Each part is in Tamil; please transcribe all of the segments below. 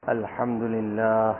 الحمد لله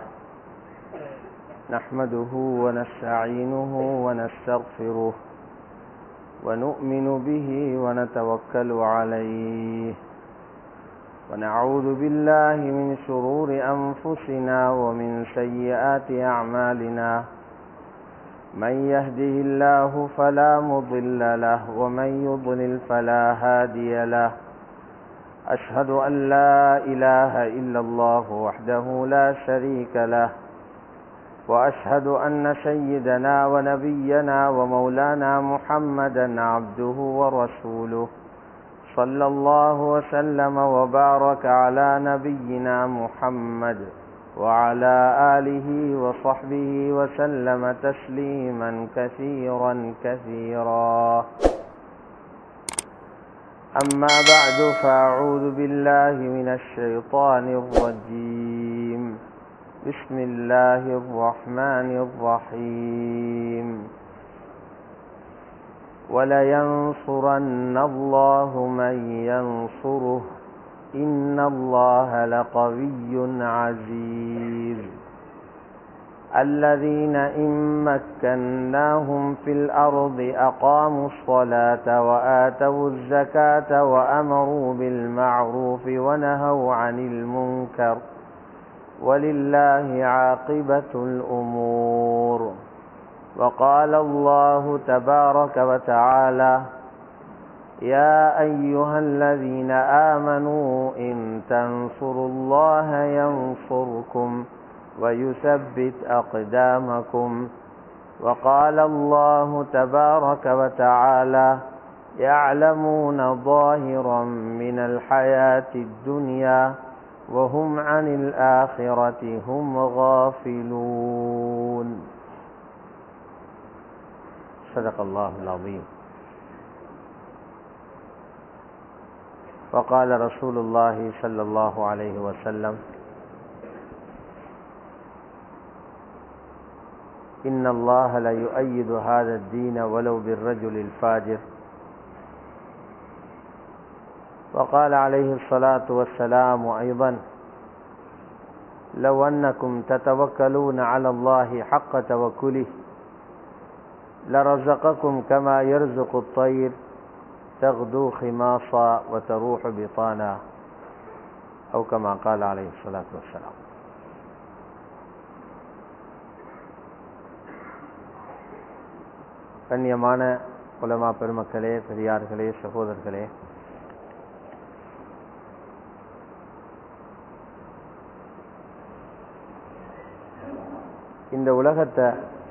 نحمده ونستعينه ونستغفره ونؤمن به ونتوكل عليه ونعوذ بالله من شرور أنفسنا ومن سيئات أعمالنا من يهده الله فلا مضل له ومن يضلل فلا هادي له أشهد أن لا إله إلا الله وحده لا شريك له وأشهد أن سيدنا ونبينا ومولانا محمدا عبده ورسوله صلى الله وسلم وبارك على نبينا محمد وعلى آله وصحبه وسلم تسليما كثيرا كثيرا أما بعد فأعوذ بالله من الشيطان الرجيم بسم الله الرحمن الرحيم ولينصرن الله من ينصره إن الله لقوي عزيز الذين إن مكناهم في الأرض أقاموا الصلاة وآتوا الزكاة وأمروا بالمعروف ونهوا عن المنكر ولله عاقبة الأمور وقال الله تبارك وتعالى يا أيها الذين آمنوا إن تنصروا الله ينصركم ويثبت أقدامكم وقال الله تبارك وتعالى يعلمون ظاهرا من الحياة الدنيا وهم عن الآخرة هم غافلون صدق الله العظيم وقال رسول الله صلى الله عليه وسلم إن الله لا يؤيد هذا الدين ولو بالرجل الفاجر وقال عليه الصلاة والسلام أيضا لو أنكم تتوكلون على الله حق توكله لرزقكم كما يرزق الطير تغدو خماصا وتروح بطانا أو كما قال عليه الصلاة والسلام. கண்ணியமான உலமா பெருமக்களே, பெரியார்களே, சகோதரர்களே, இந்த உலகத்தை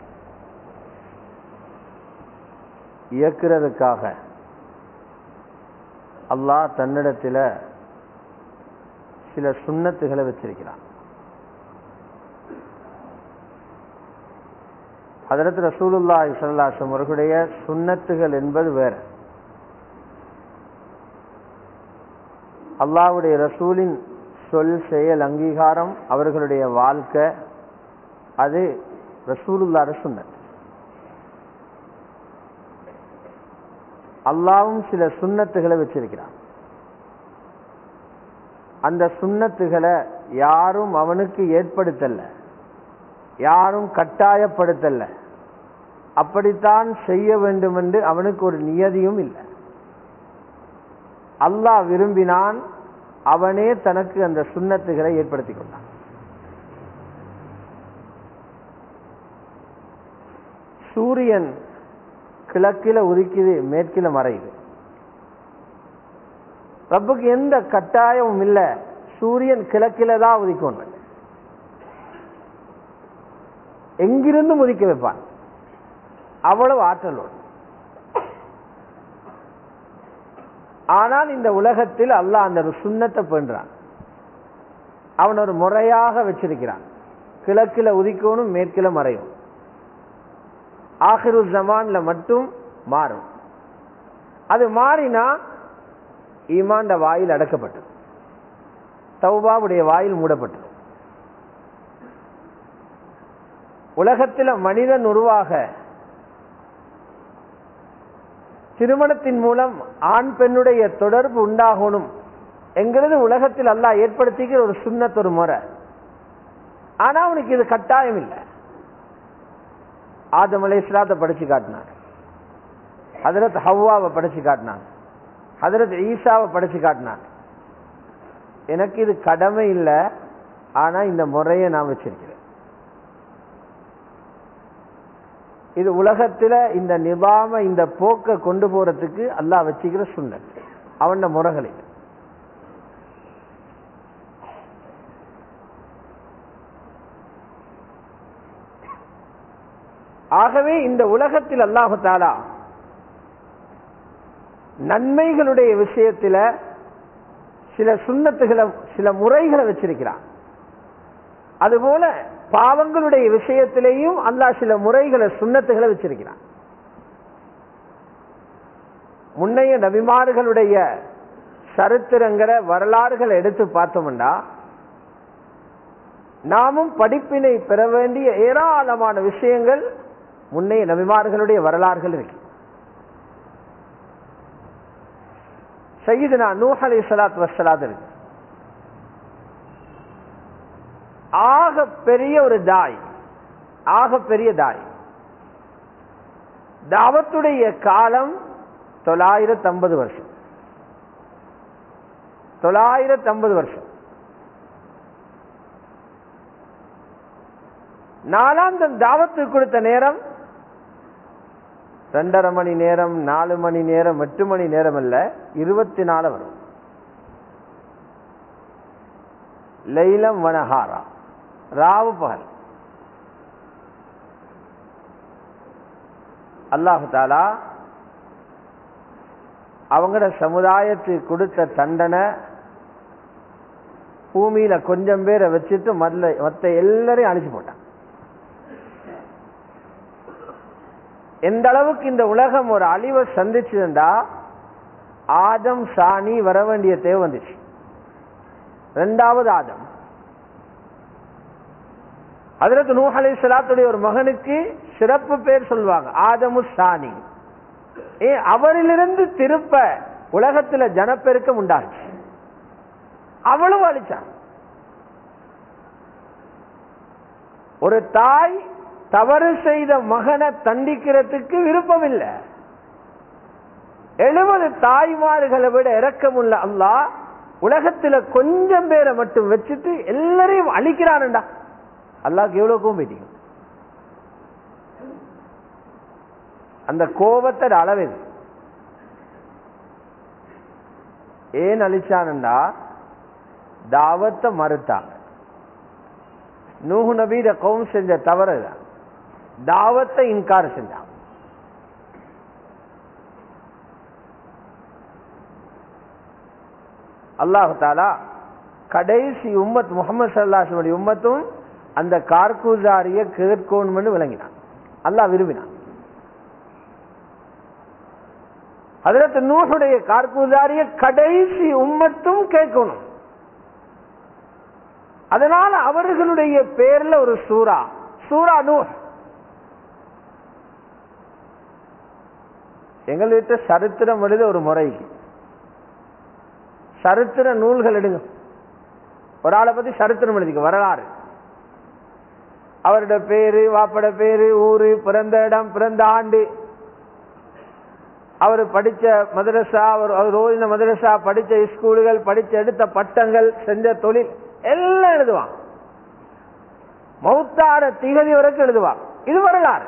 இயக்குறதுக்காக அல்லாஹ் தன்னிடத்தில் சில சுன்னத்துகளை வச்சிருக்கிறான். ஹஜ்ரத் ரசூலுல்லாஹி ஸல்லல்லாஹு அலைஹி வஸல்லம் அவர்களுடைய சுன்னத்துகள் என்பது வேற. அல்லாஹ்வுடைய ரசூலின் சொல், செயல், அங்கீகாரம், அவர்களுடைய வாழ்க்கை, அது ரசூலுல்லாஹ்வுடைய சுன்னத். அல்லாஹ்வும் சில சுன்னத்துகளை வச்சிருக்கிறான். அந்த சுன்னத்துகளை யாரும் அவனுக்கு ஏற்படுத்தல, யாரும் கட்டாயப்படுத்தல, அப்படித்தான் செய்ய வேண்டும் என்று அவனுக்கு ஒரு நியதியும் இல்லை. அல்லாஹ் விரும்பினான், அவனே தனக்கு அந்த சுன்னத்துகளை ஏற்படுத்திக் கொண்டான். சூரியன் கிழக்கில உதிக்குது, மேற்கில மறையுது. ரப்புக்கு எந்த கட்டாயமும் இல்லை, சூரியன் கிழக்கில தான் உதிக்கணும், எங்கிருந்து உதிக்க வைப்பான், அவ்வளவு ஆற்றலோடு. ஆனால் இந்த உலகத்தில் அல்லாஹ் அந்த சுன்னத்தை பண்றான், அவன் ஒரு முறையாக வச்சிருக்கிறான். கிழக்கில உதிக்கணும், மேற்கில மறையும். ஆகிரு ஜமான்ல மட்டும் மாறும். அது மாறினா ஈமான் வாயில் அடக்கப்பட்டது, தௌபாவுடைய வாயில் மூடப்பட்டது. உலகத்தில் மனிதன் உருவாக திருமணத்தின் மூலம் ஆண் பெண்ணுடைய தொடர்பு உண்டாகணும் என்கிறது உலகத்தில் அல்லாஹ் ஏற்படுத்திக்கிற ஒரு சுன்னத், ஒரு முறை. ஆனா அவனுக்கு இது கட்டாயம் இல்லை. ஆதம் அலைஹிஸ்ஸலாத்தை படிச்சு காட்டினான், ஹஜ்ரத் ஹவ்வாவை படிச்சு காட்டினான், ஹஜ்ரத் ஈசாவை படிச்சு காட்டினான். எனக்கு இது கடமை இல்லை, ஆனா இந்த முறையை நான் வச்சிருக்கிறேன். இது உலகத்துல இந்த நிபாம இந்த போக்க கொண்டு போறதுக்கு அல்லாஹ் வச்சுக்கிற சுன்னத், அவன முறைகளில். ஆகவே இந்த உலகத்தில் அல்லாஹு தஆலா நன்மைகளுடைய விஷயத்துல சில சுன்னத்துகளை, சில முறைகளை வச்சிருக்கிறான். அதுபோல பாவங்களுடைய விஷயத்திலேயும் அல்லாஹ் சில முறைகளை, சுன்னத்துகளை வச்சிருக்கிறான். முன்னைய நபிமார்களுடைய சரித்திரங்கிற வரலாறுகளை எடுத்து பார்த்தோம்னா நாமும் படிப்பினை பெற வேண்டிய ஏராளமான விஷயங்கள் முன்னைய நபிமார்களுடைய வரலாறுகள் இருக்கு. சய்யிதுனா நூஹ் அலைஹிஸ்ஸலாத்து வஸ்ஸலாம் இருக்கு. ஆக பெரிய ஒரு தாய், ஆக பெரிய தாய். தாவத்துடைய காலம் 950 வருஷம். 950 வருஷம். நாலாந்தம் தாவத்து கொடுத்த நேரம் 2.5 மணி நேரம், 4 மணி நேரம், 8 மணி நேரம் அல்ல, 24 வரும். லைலம் வனஹாரா, ராவு பகல். அல்லாஹு தஆலா அவங்களோட சமுதாயத்துக்கு கொடுத்த தண்டனை, பூமியில கொஞ்சம் பேரை வச்சுட்டு மற்ற எல்லாரையும் அழிச்சு போட்டான். எந்த அளவுக்கு இந்த உலகம் ஒரு அழிவை சந்திச்சுண்டா, ஆதம் சாணி வர வேண்டிய தேவை வந்துச்சு. 2வது ஆதம். ஹஜ்ரத் நூஹ் அலைஹிஸ்ஸலாத்துடைய ஒரு மகனுக்கு சிறப்பு பேர் சொல்வாங்க, ஆதமு சாணி. அவரிலிருந்து திருப்ப உலகத்துல ஜனப்பெருக்கம் உண்டாச்சு. அவ்வளவு அழிச்சான். ஒரு தாய் தவறு செய்த மகனை தண்டிக்கிறதுக்கு விருப்பம் இல்லை. 70 தாய்மார்களை விட இரக்கமுள்ள அல்லாஹ் உலகத்துல கொஞ்சம் பேரை மட்டும் வச்சுட்டு எல்லாரையும் அழிக்கிறான்டா. அல்லாஹ்க்கு எவ்வளவு கோபம் போயிட்டீங்க. அந்த கோபத்தை அளவு ஏன் அழிச்சான்டா, தாவத்தை மறுத்தாங்க. நூஹ் நபி கௌம் செஞ்ச தவறு தாவத்தை இன்கார் செஞ்சாங்க. அல்லாஹு தஆலா கடைசி உம்மத் முஹம்மது ஸல்லல்லாஹு அலைஹி வஸல்லம் உம்மத்தும் அந்த கார்குசாரிய கேட்கணும்னு விளங்கினான். அல்லாஹ் விரும்பினான். ஹஜ்ரத் நூஹுடைய கார்குசாரிய கடைசி உம்மத்தும் கேட்கணும். அதனால அவர்களுடைய பேர்ல ஒரு சூரா, சூரா நூஹ். எங்கள்கிட்ட சரித்திரம் எழுத ஒரு முறைக்கு சரித்திர நூல்கள் எடுங்க. ஒரு ஆளை பத்தி சரித்திரம் எழுதிக்க, வரலாறு, அவருடைய பேரு, வாப்பட பேரு, ஊரு, பிறந்த இடம், பிறந்த ஆண்டு, அவர் படிச்ச மதரசா, அவர் ஓதின மதரசா, படிச்ச ஸ்கூலுகள், படிச்ச எடுத்த பட்டங்கள், செஞ்ச தொழில் எல்லாம் எழுதுவான். மௌத்தார திகதி வரைக்கும் எழுதுவான். இது வரலாறு.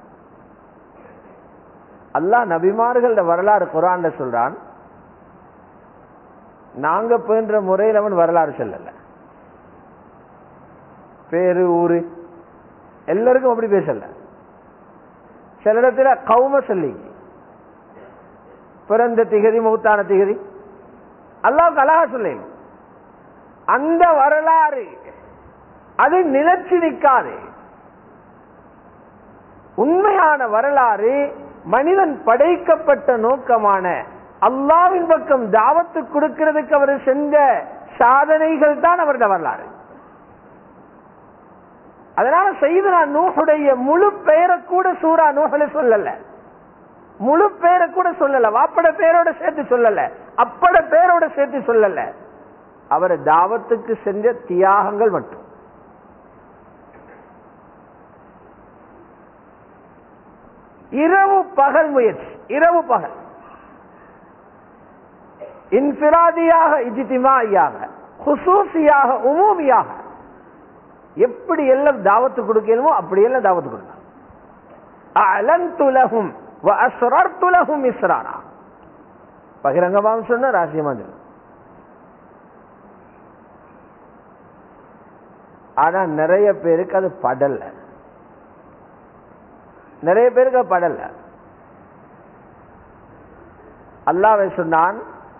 அல்லாஹ் நபிமார்களோட வரலாறு குர்ஆன்ல சொல்றான். நாங்க பயின்ற முறையில் அவன் வரலாறு சொல்லல. பேரு, ஊரு எல்லாருக்கும் அப்படி பேசல. சில இடத்துல கௌம சொல்லி பிறந்த திகதி, மௌத்தான திகதி அல்லாஹ்வுக்கு அழகா சொல்ல. அந்த வரலாறு அது நிலைச்சு நிற்காது. உண்மையான வரலாறு மனிதன் படைக்கப்பட்ட நோக்கமான அல்லாஹ்வின் பக்கம் தாவத்து கொடுக்கிறதுக்கு அவர் செஞ்ச சாதனைகள் தான் அவருடைய வரலாறு. அதனால சய்யிதுனா நூஹுடைய முழு பெயரை கூட சூரா நூஹ்ல சொல்லல. முழு பேரை கூட சொல்லல. வாப்பட பேரோட சேர்த்து சொல்லல, அப்பட பேரோட சேர்த்து சொல்லல. அவர் தாவத்துக்கு செஞ்ச தியாகங்கள் மட்டும். இரவு பகல் முயற்சி, இரவு பகல், இன்ஃபிராதியாக, இஜ்திமாஇயாக, குசூசியாக, உமூமியாக, எப்படி எல்லாம் தாவத்து கொடுக்கணுமோ அப்படி எல்லாம் தாவத்து கொடுக்கலாம். அலன்து லஹும் வ அஸ்ரர்து லஹும் இஸ்ராரா. பகிரங்கமாக சொன்ன ரகசியமா சொன்ன. ஆனா நிறைய பேருக்கு அது படல, நிறைய பேருக்கு அது படல. அல்லாஹ் சொன்னான்,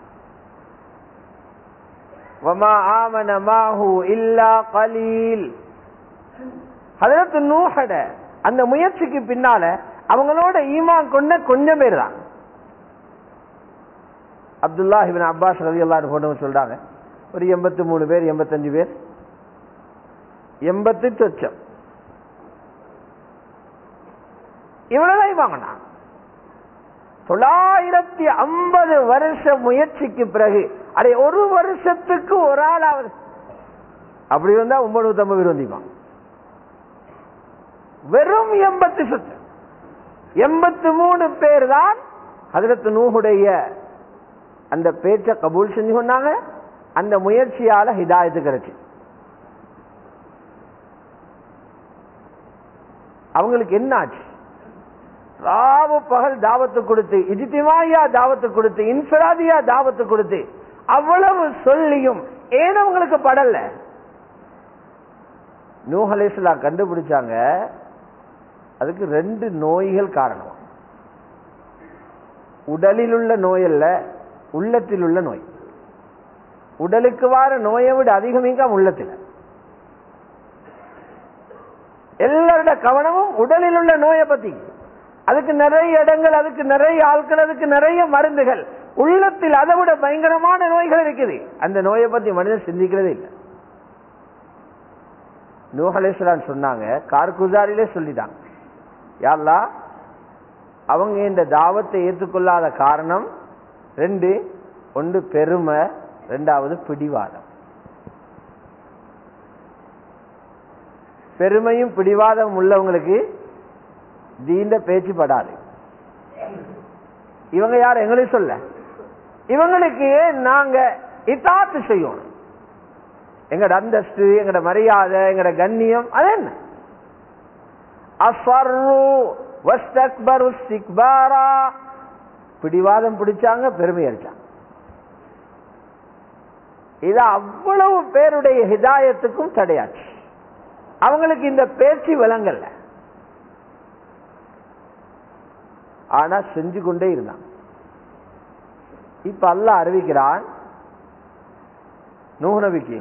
வமா ஆமன மாஹு இல்லா கலீல். ஹஜ்ரத் நூஹ் அந்த முயற்சிக்கு பின்னால அவங்களோட ஈமான் கொண்ட கொஞ்சம் பேர் தான். அப்துல்லாஹ் இப்னு அப்பாஸ் ரலியல்லாஹு அன்ஹு சொல்றாங்க, ஒரு 83 பேர் 85 பேர் 80 சொச்சம் இவ்வளவுதான் ஈமான். 950 வருஷ முயற்சிக்கு பிறகு அதை ஒரு வருஷத்துக்கு ஒரு ஆளாவது அப்படி வந்தா 950 பேர் வந்திப்பாங்க. வெறும் 80 சொச்சம் 83 பேர் தான் ஹஜ்ரத் நூஹுடைய அந்த பேச்சை கபூல் செஞ்சு கொண்டாங்க. அந்த முயற்சியால ஹிதாயத்து கிடைச்சு. அவங்களுக்கு என்ன ஆச்சு? ராவு பகல் தாவத்து கொடுத்து, இஜ்திமாஇயா தாவத்து கொடுத்து, இன்ஃபிராதியா தாவத்து கொடுத்து, அவ்வளவு சொல்லியும் ஏன் அவங்களுக்கு படல? நூஹ் அலைஹிஸ்ஸலாம் கண்டுபிடிச்சாங்க, அதுக்கு 2 நோய்கள் காரணம். உடலில் உள்ள நோய் அல்ல, உள்ளத்தில் உள்ள நோய். உடலுக்கு வார நோயை விட அதிகமாக உள்ளத்தில். எல்லாரோட கவனமும் உடலில் உள்ள நோயை பத்தி. அதுக்கு நிறைய இடங்கள், அதுக்கு நிறைய ஆட்கள், அதுக்கு நிறைய மருந்துகள். உள்ளத்தில் அதை விட பயங்கரமான நோய்கள் இருக்குது. அந்த நோயை பத்தி மனிதன் சிந்திக்கிறதே இல்லை. நூஹ் அலைஹிஸ்ஸலாம் சொன்னாங்க, கார்குசாரிலே சொல்லிட்டாங்க, யா அல்லாஹ், அவங்க இந்த தாவத்தை ஏற்றுக்கொள்ளாத காரணம் 2. ஒன்று பெருமை, 2வது பிடிவாதம். பெருமையும் பிடிவாதம் உள்ளவங்களுக்கு தீண்ட பேச்சு படாது. இவங்க யார் எங்களுக்கு சொல்ல? இவங்களுக்கு நாங்க இத்தாத்து செய்யணும். எங்கட அந்தஸ்து, எங்கட மரியாதை, எங்கட கண்ணியம் அது என்ன? அஸ்வர்ரு வஸ்தக்பரு இஸ்திக்பாரா. பிடிவாதம் பிடிச்சாங்க, பெருமை அடிச்சாங்க. இது அவ்வளவு பேருடைய ஹிதாயத்துக்கும் தடையாச்சு. அவங்களுக்கு இந்த பேச்சு விளங்கல்ல, ஆனா செஞ்சு கொண்டே இருந்தாங்க. இப்ப அல்லாஹ் அறிவிக்கிறான் நூஹ் நபிக்கு,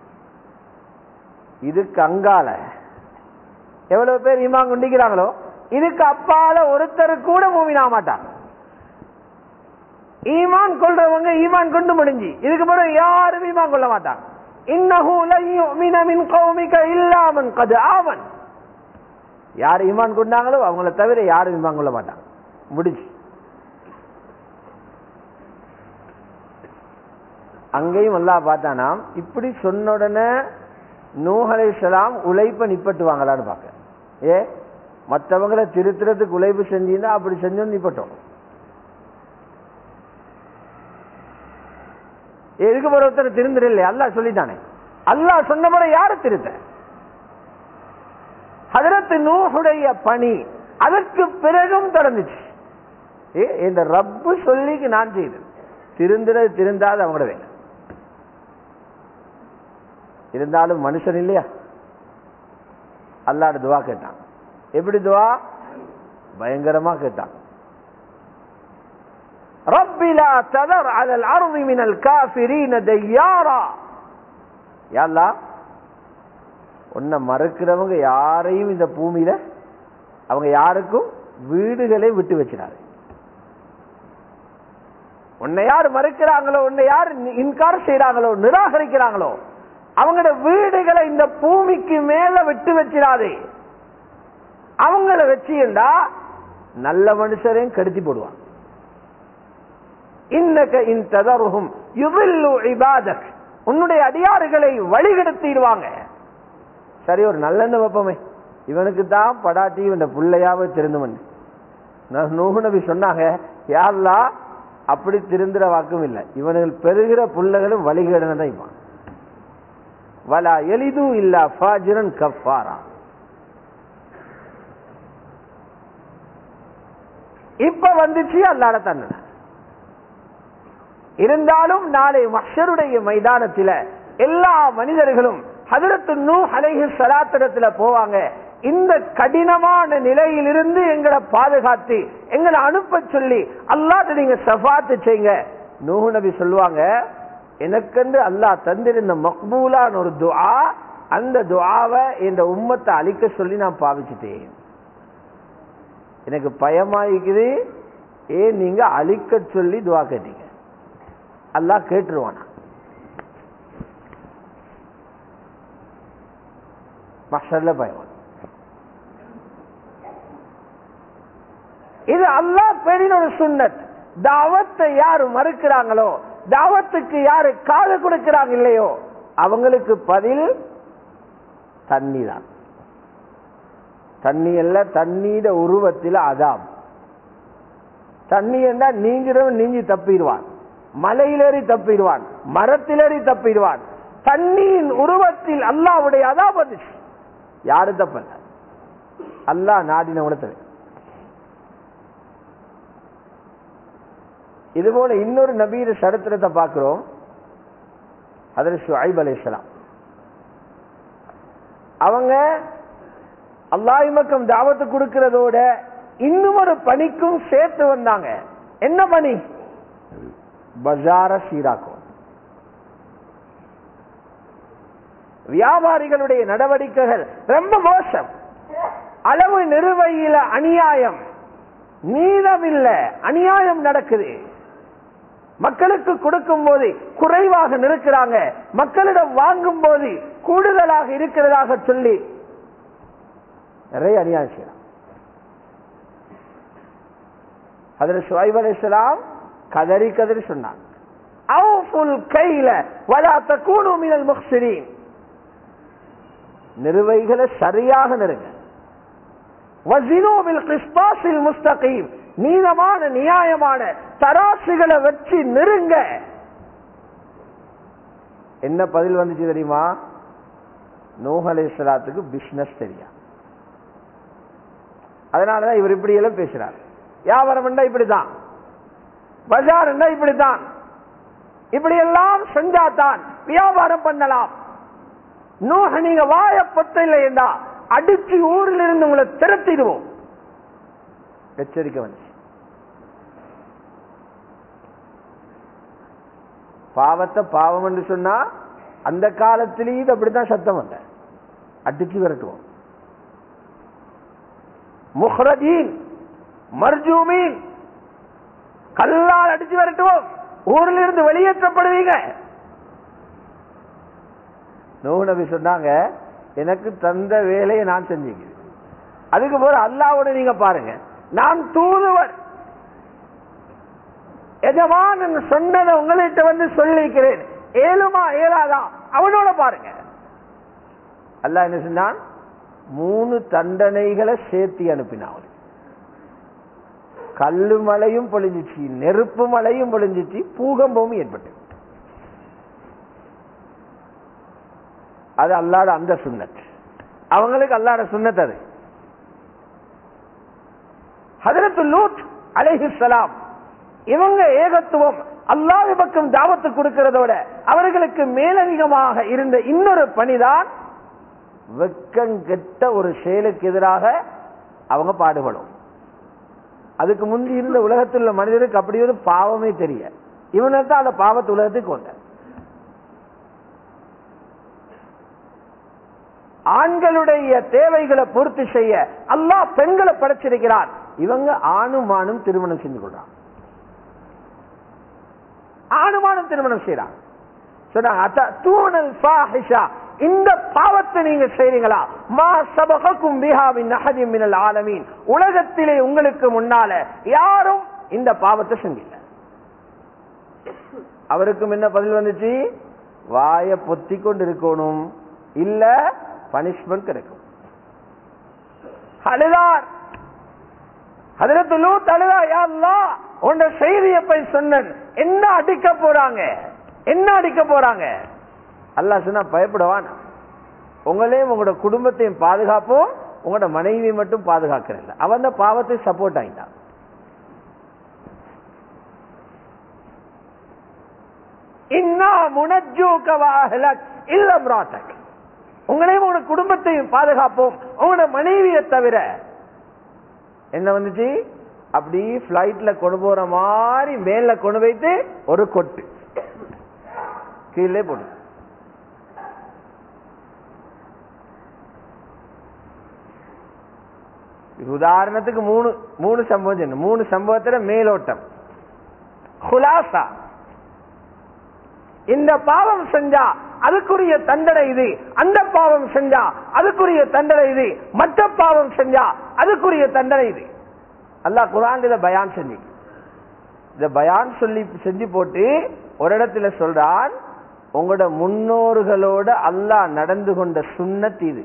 இதுக்கு அங்கால எவ்வளவு பேர் ஈமான் கொண்டிருக்கிறாங்களோ இதுக்கு அப்பால ஒருத்தர் கூட மூமின் ஆக மாட்டாங்க. ஈமான் கொள்றவங்க ஈமான் கொண்டு முடிஞ்சு, இதுக்கு பிறகு யாரும் ஈமான் கொள்ள மாட்டாங்க. இன்னஹு லன் யுமின மின் கௌமிக இல்லா மன் கத் ஆமன். யார் ஈமான் கொண்டாங்களோ அவங்கள தவிர யாரும் ஈமான் கொள்ள மாட்டாங்க. முடிஞ்சு. அங்கேயும் அல்லாஹ் பார்த்தானா, இப்படி சொன்ன உடனே நூஹ் அலைஹிஸ்ஸலாம் உழைப்பை நிப்பட்டுவாங்களான்னு பார்க்க. மற்றவங்களை திருத்துறதுக்கு உழைப்பு செஞ்சீங்கன்னா அப்படி செஞ்சோம் நிப்பட்டோம். எதுக்கு ஒருத்தர் திருந்துரு இல்லை, அல்லாஹ் சொல்லிட்டானே. அல்லாஹ் சொன்ன முறை யாரு திருத்த? ஹஜ்ரத் நூஹுடைய பணி அதற்கு பிறகும் தொடர்ந்துச்சு. இந்த ரப்பு சொல்லிக்கு நான் செய்தேன். திருந்தாது அவங்களோட வேலை. இருந்தாலும் மனுஷன் இல்லையா, அல்லாஹ்ட துவா கேட்டான். எப்படி துவா? பயங்கரமா கேட்டான். ரப்பி லா ததர் அலல் அர்தி மினல் காஃபிரீன தய்யாரா. யா அல்லாஹ், உன்னை மறுக்கிறவங்க யாரையும் இந்த பூமியில அவங்க யாருக்கும் வீடுகளை விட்டு வச்சிடாது. உன்னை யார் மறுக்கிறாங்களோ, உன்னை யார் இன்கார் செய்யறாங்களோ, நிராகரிக்கிறாங்களோ அவங்களோட வீடுகளை இந்த பூமிக்கு மேல விட்டு வச்சிடாதே. அவங்கள வச்சிருந்தா நல்ல மனுஷரையும் கெடுத்தி போடுவான். இன்னக இன் ததர்ஹும் யுதில்லு இபாதக். உன்னுடைய அடியாறுகளை வழிகெடுத்திடுவாங்க. சரி, ஒரு நல்லெண்ண வைப்போமே, இவனுக்கு தான் படாட்டி இவன் பிள்ளையாவே திருந்துவன். நூஹ் நபி சொன்னாங்க, யா அல்லாஹ் அப்படி திருந்துற வாக்கும் இல்லை, இவனுகள் பெறுகிற புள்ளகளும் வழிகேடனதான் இவன். வலா எலிது இல்லா ஃபாஜிரன் கஃபாரா. இப்ப வந்துச்சு அல்லாஹ்வுடைய தண்டனை. இருந்தாலும் நாளை மஹ்ஷருடைய மைதானத்தில் எல்லா மனிதர்களும் ஹஜ்ரத் நூஹ் அலைஹிஸ்ஸலாத்திடத்துல போவாங்க. இந்த கடினமான நிலையிலிருந்து எங்களை பாதுகாத்து எங்களை அனுப்ப சொல்லி அல்லாஹ்ட்ட நீங்க ஷஃபாத் செய்யுங்க. நூஹ் நபி சொல்லுவாங்க, எனக்கென்று அல்லாஹ் தந்திருந்த மக்பூலான ஒரு துஆ, அந்த துஆவை இந்த உம்மத்தை அழிக்க சொல்லி நான் பாவிச்சுட்டேன். எனக்கு பயமாயிருக்குது, ஏன் நீங்க அழிக்க சொல்லி துஆ கேட்டீங்க, அல்லாஹ் கேட்டுருவானா? மஹ்ஷர்ல பயம். இது அல்லாஹ் பேரின் ஒரு சுன்னத். தாவத்தை யாரு மறுக்கிறாங்களோ, தாவத்துக்கு யாரு காது கொடுக்கிறாங்க இல்லையோ, அவங்களுக்கு பதில் தண்ணி தான். தண்ணி அல்ல, தண்ணீர உருவத்தில் அதாம். தண்ணி என்றா நீங்கிறவன் நீங்கி தப்பிடுவான், மலையிலேறி தப்பிடுவான், மரத்திலேறி தப்பிடுவான். தண்ணியின் உருவத்தில் அல்லாஹ்வுடைய அதாப் வந்துச்சு. யாரு தப்பல்ல, அல்லாஹ் நாடின உணர்த்தது. இதுபோல இன்னொரு நபீர சரித்திரத்தை பார்க்கிறோம். ஹஜ்ரத் ஷுஐப் அலைஹிஸ்ஸலாம் அவங்க அல்லாஹ் பக்கம் தாவத்து கொடுக்கிறதோட இன்னும் ஒரு பணிக்கும் சேர்த்து வந்தாங்க. என்ன பணி? பஜார சீராக்கும். வியாபாரிகளுடைய நடவடிக்கைகள் ரொம்ப மோசம். அளவு நிறுவையில அநியாயம், நீதம் இல்ல, அநியாயம் நடக்குது. மக்களுக்கு கொடுக்கும் போது குறைவாக நிற்கிறாங்க, மக்களிடம் வாங்கும் போது கூடுதலாக இருக்கிறதாக சொல்லி நிறைய அநியாயம் செய்யலாம். ஹஜ்ரத் ஷுஐப் அலைஹிஸ்ஸலாம் கதறி கதறி சொன்னாங்க, அவ்ஃபுல் கைல வலா தகூனு மினல் முக்ஸிரீன். நிறுவைகளை சரியாக நிறுங்க. வஸினு பில் கிஸ்தாஸில் முஸ்தகீம். நீதமான நியாயமான தராசுகளை வச்சு நெருங்க. என்ன பதில் வந்துச்சு தெரியுமா? நூஹ் அலைஹிஸ்ஸலாத்துக்கு பிசினஸ் தெரியும். அதனாலதான் இவர் இப்படி எல்லாம் பேசுறார். வியாபாரம் என்றா இப்படித்தான், பஜார் என்றா இப்படித்தான், இப்படி எல்லாம் செஞ்சாதான் வியாபாரம் பண்ணலாம். நூஹ் நீங்க வாய பத்த இல்லை என்றா அடிச்சு ஊரில் இருந்து உங்களை திரட்டிடுவோம். எச்சரிக்கை வந்து பாவத்தை பாவம் என்று சொன்னா அந்த காலத்திலேயே இது அப்படித்தான் சத்தம் வந்த, அடிச்சு விரட்டுவோம். முஹ்ரஜீன் மர்ஜூமீன், கல்லால் அடிச்சு விரட்டுவோம், ஊரில் இருந்து வெளியேற்றப்படுவீங்க. நூஹ் நபி சொன்னாங்க, எனக்கு தந்த வேலையை நான் செஞ்சீங்க. அதுக்கு போற அல்லாஹ்வோட நீங்க பாருங்க, நான் தூதுவர், எஜமான் சொன்னதை உங்கள்கிட்ட வந்து சொல்லிக்கிறேன், ஏழுமா ஏழாதா அவனோட பாருங்க. அல்லாஹ் என்ன சொன்னான்? 3 தண்டனைகளை சேர்த்தி அனுப்பினான். கல்லு மலையும் பொழிஞ்சிச்சு, நெருப்பு மலையும் பொழிஞ்சிச்சு, பூகம்பமும் ஏற்பட்டு. அது அல்லாஹ்வுடைய அந்த சுன்னத், அவங்களுக்கு அல்லாஹ்வுடைய சுன்னத். அது ஹஜ்ரத் லூத் அலைஹிஸ்ஸலாம் இவங்க ஏகத்துவம் அல்லாஹ் பக்கம் தாவத்து கொடுக்கிறதோட அவர்களுக்கு மேலதிகமாக இருந்த இன்னொரு பணிதான் வெட்கங்கெட்ட ஒரு செயலுக்கு எதிராக அவங்க பாடுபடும். அதுக்கு முந்தி இருந்த உலகத்தில் உள்ள மனிதருக்கு அப்படி ஒரு பாவமே தெரிய, இவனுக்கு தான் அந்த பாவத்து உலகத்துக்கு கொண்ட. ஆண்களுடைய தேவைகளை பூர்த்தி செய்ய அல்லாஹ் பெண்களை படைச்சிருக்கிறார். இவங்க ஆணும் ஆணும் திருமணம் செஞ்சு கொள்றாங்க, ஆணுமானும் திருமணம் செய்யறாங்க. இந்த பாவத்தை நீங்க செய்றீங்களா? மா சபகக்கும் பிஹா மின் அஹதின் மினல் ஆலமீன், உலகத்திலே உங்களுக்கு முன்னால யாரும் இந்த பாவத்தை செஞ்சல. அவருக்கும் என்ன பதில் வந்துச்சு? வாய பொத்தி கொண்டு இருக்கணும், இல்ல பனிஷ்மெண்ட் கிடைக்கும். அழுதார், ஹஜ்ரத் லூத் அழுதா, யா அல்லாஹ் உன்ட செய்தியை போய் சொன்னேன், என்ன அடிக்க போறாங்க, என்ன அடிக்க போறாங்க. அல்லாஹ் சொன்னா, பயப்படவான், உங்களையும் உங்களோட குடும்பத்தையும் பாதுகாப்போம், உங்களோட மனைவியை மட்டும் பாதுகாக்கிறல்ல. அவன் அந்த பாவத்தை சப்போர்ட் ஆகிட்டான். இன்னா முனஜ்ஜூக வ அஹ்லக் இல்ல இம்ராத்தக், உங்களையும் உங்களோட குடும்பத்தையும் பாதுகாப்போம், உங்களோட மனைவியை தவிர. என்ன வந்துச்சு, அப்படி பிளைட்ல கொண்டு போற மாதிரி மேல கொண்டு வைத்து ஒரு கொட்டு கீழே போடு. உதாரணத்துக்கு மூணு சம்பவம், 3 சம்பவத்துல மேலோட்டம். குலாசா, இந்த பாவம் செஞ்சா அதுக்குரிய தண்டனை இது, அந்த பாவம் செஞ்சா அதுக்குரிய தண்டனை இது, மற்ற பாவம் செஞ்சா அதுக்குரிய தண்டனை இது. அல்லாஹ் குர்ஆன் இத பயான் செஞ்சு, இத பயான் சொல்லி செஞ்சு போட்டு ஒரு இடத்துல சொல்றான், உங்களோட முன்னோர்களோட அல்லாஹ் நடந்து கொண்ட சுன்னத் இது.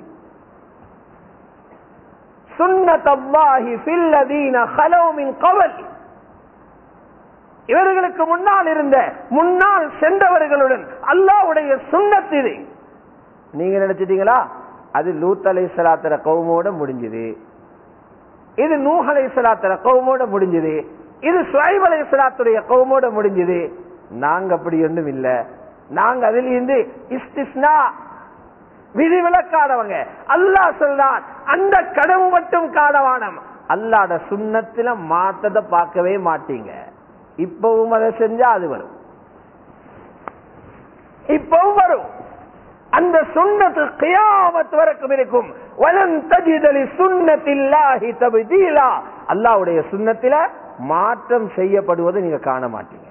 சுன்னத்துல்லாஹி ஃபில் லதீன கலௌ மின் கவல், இவர்களுக்கு முன்னால் இருந்த முன்னால் சென்றவர்களுடன் அல்லாஹ்வுடைய சுன்னத் இது. நீங்க நினைச்சிட்டீங்களா அது லூத் அலைஹிஸ்ஸலாத்துற கௌமோட முடிஞ்சது, இது நூஹ் அலைஹிஸ்ஸலாத்துற கௌமோட முடிஞ்சது, இது ஷுஐப் அலைஹிஸ்ஸலாத்துடைய கௌமோட முடிஞ்சது. நாங்க அப்படி ஒன்றும் இல்ல, நாங்க அதிலிருந்து இஸ்திஸ்னா விதிவிலக்கானவங்க. அல்லாஹ் சொல்றான், அந்த கடவு மட்டும் காணவானம், அல்லாஹ்ட சுன்னத்தில மாத்தத பார்க்கவே மாட்டீங்க. இப்பவும் அதை செஞ்சா அது வரும், இப்பவும் வரும். அந்த சுன்னத்து கியாமத் வரைக்கும் இருக்கும். வலன் தஜித லி சுன்னத்தில்லாஹி தப்தீலா, அல்லாஹ்வுடைய சுன்னத்தில மாற்றம் செய்யப்படுவதை நீங்க காண மாட்டீங்க.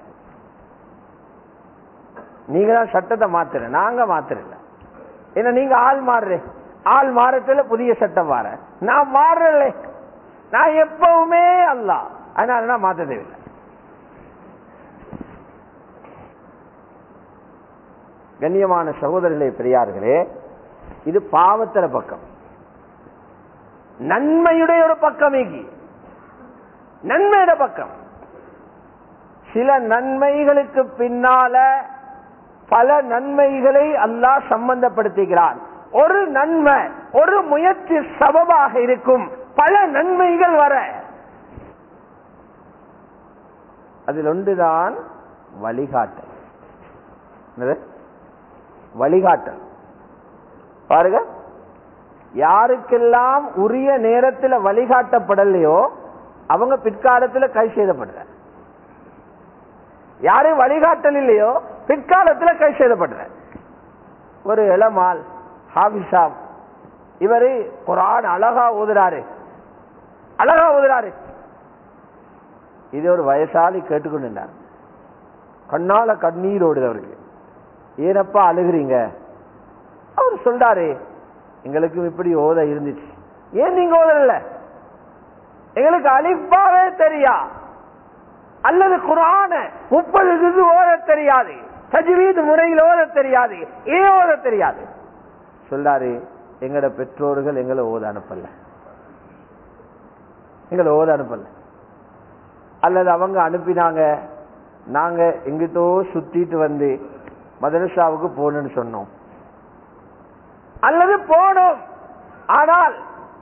நீங்க தான் சட்டத்தை மாத்துற, நாங்க மாத்துறல. ஏன்னா நீங்க ஆள் மாறுற, ஆள் மாறத்துல புதிய சட்டம் மாற, நான் மாறல, நான் எப்பவுமே அல்லாஹ், அதனால நான் மாத்த தேவையில்லை. கண்ணியமான சகோதரர்களே, பெரியார்களே, இது பாவத்திற பக்கம். நன்மையுடைய ஒரு பக்கம், நன்மையுடைய பக்கம். சில நன்மைகளுக்கு பின்னால பல நன்மைகளை அல்லாஹ் சம்பந்தப்படுத்துகிறான். ஒரு நன்மை, ஒரு முயற்சி சபபாக இருக்கும் பல நன்மைகள் வர. அதில் ஒன்றுதான் வழிகாட்டல். வழிகாட்டல் பாருங்க, யாருக்கெல்லாம் உரிய நேரத்தில் வழிகாட்டப்படலையோ அவங்க பிற்காலத்தில் கை செய்தப்படுற, யாரு வழிகாட்டல் இல்லையோ பிற்காலத்தில் கை செய்தப்படுற. ஒரு இளமால் ஹாபிசாப், இவரு குர்ஆன் அழகா ஓதுறாரு, அழகா ஓதுறாரு. இது ஒரு வயசாளி கேட்டுக்கொண்டிருந்தார், கண்ணால கண்ணீர் ஓடுது அவருக்கு. ஏனப்பா அழுகிறீங்க? அவர் சொல்றாரு, எங்களுக்கு இப்படி ஓத இருந்துச்சு. ஏன் நீங்க ஓதல? எங்களுக்கு அலிஃபாவே தெரியா, அல்லது குர்ஆன 30 ஜுஸ் ஓத தெரியாது, தஜ்வீத் முறையில் ஓத தெரியாது, ஏன் ஓத தெரியாது? சொல்றாரு, எங்கட பெற்றோர்கள் எங்களை ஓத அனுப்பல, எங்களை ஓத அனுப்பல. அல்லது அவங்க அனுப்பினாங்க, நாங்க எங்கிட்டோ சுத்திட்டு வந்து மதரசாவுக்கு போகணும்னு சொன்னோம், அல்லது போனோம், ஆனால்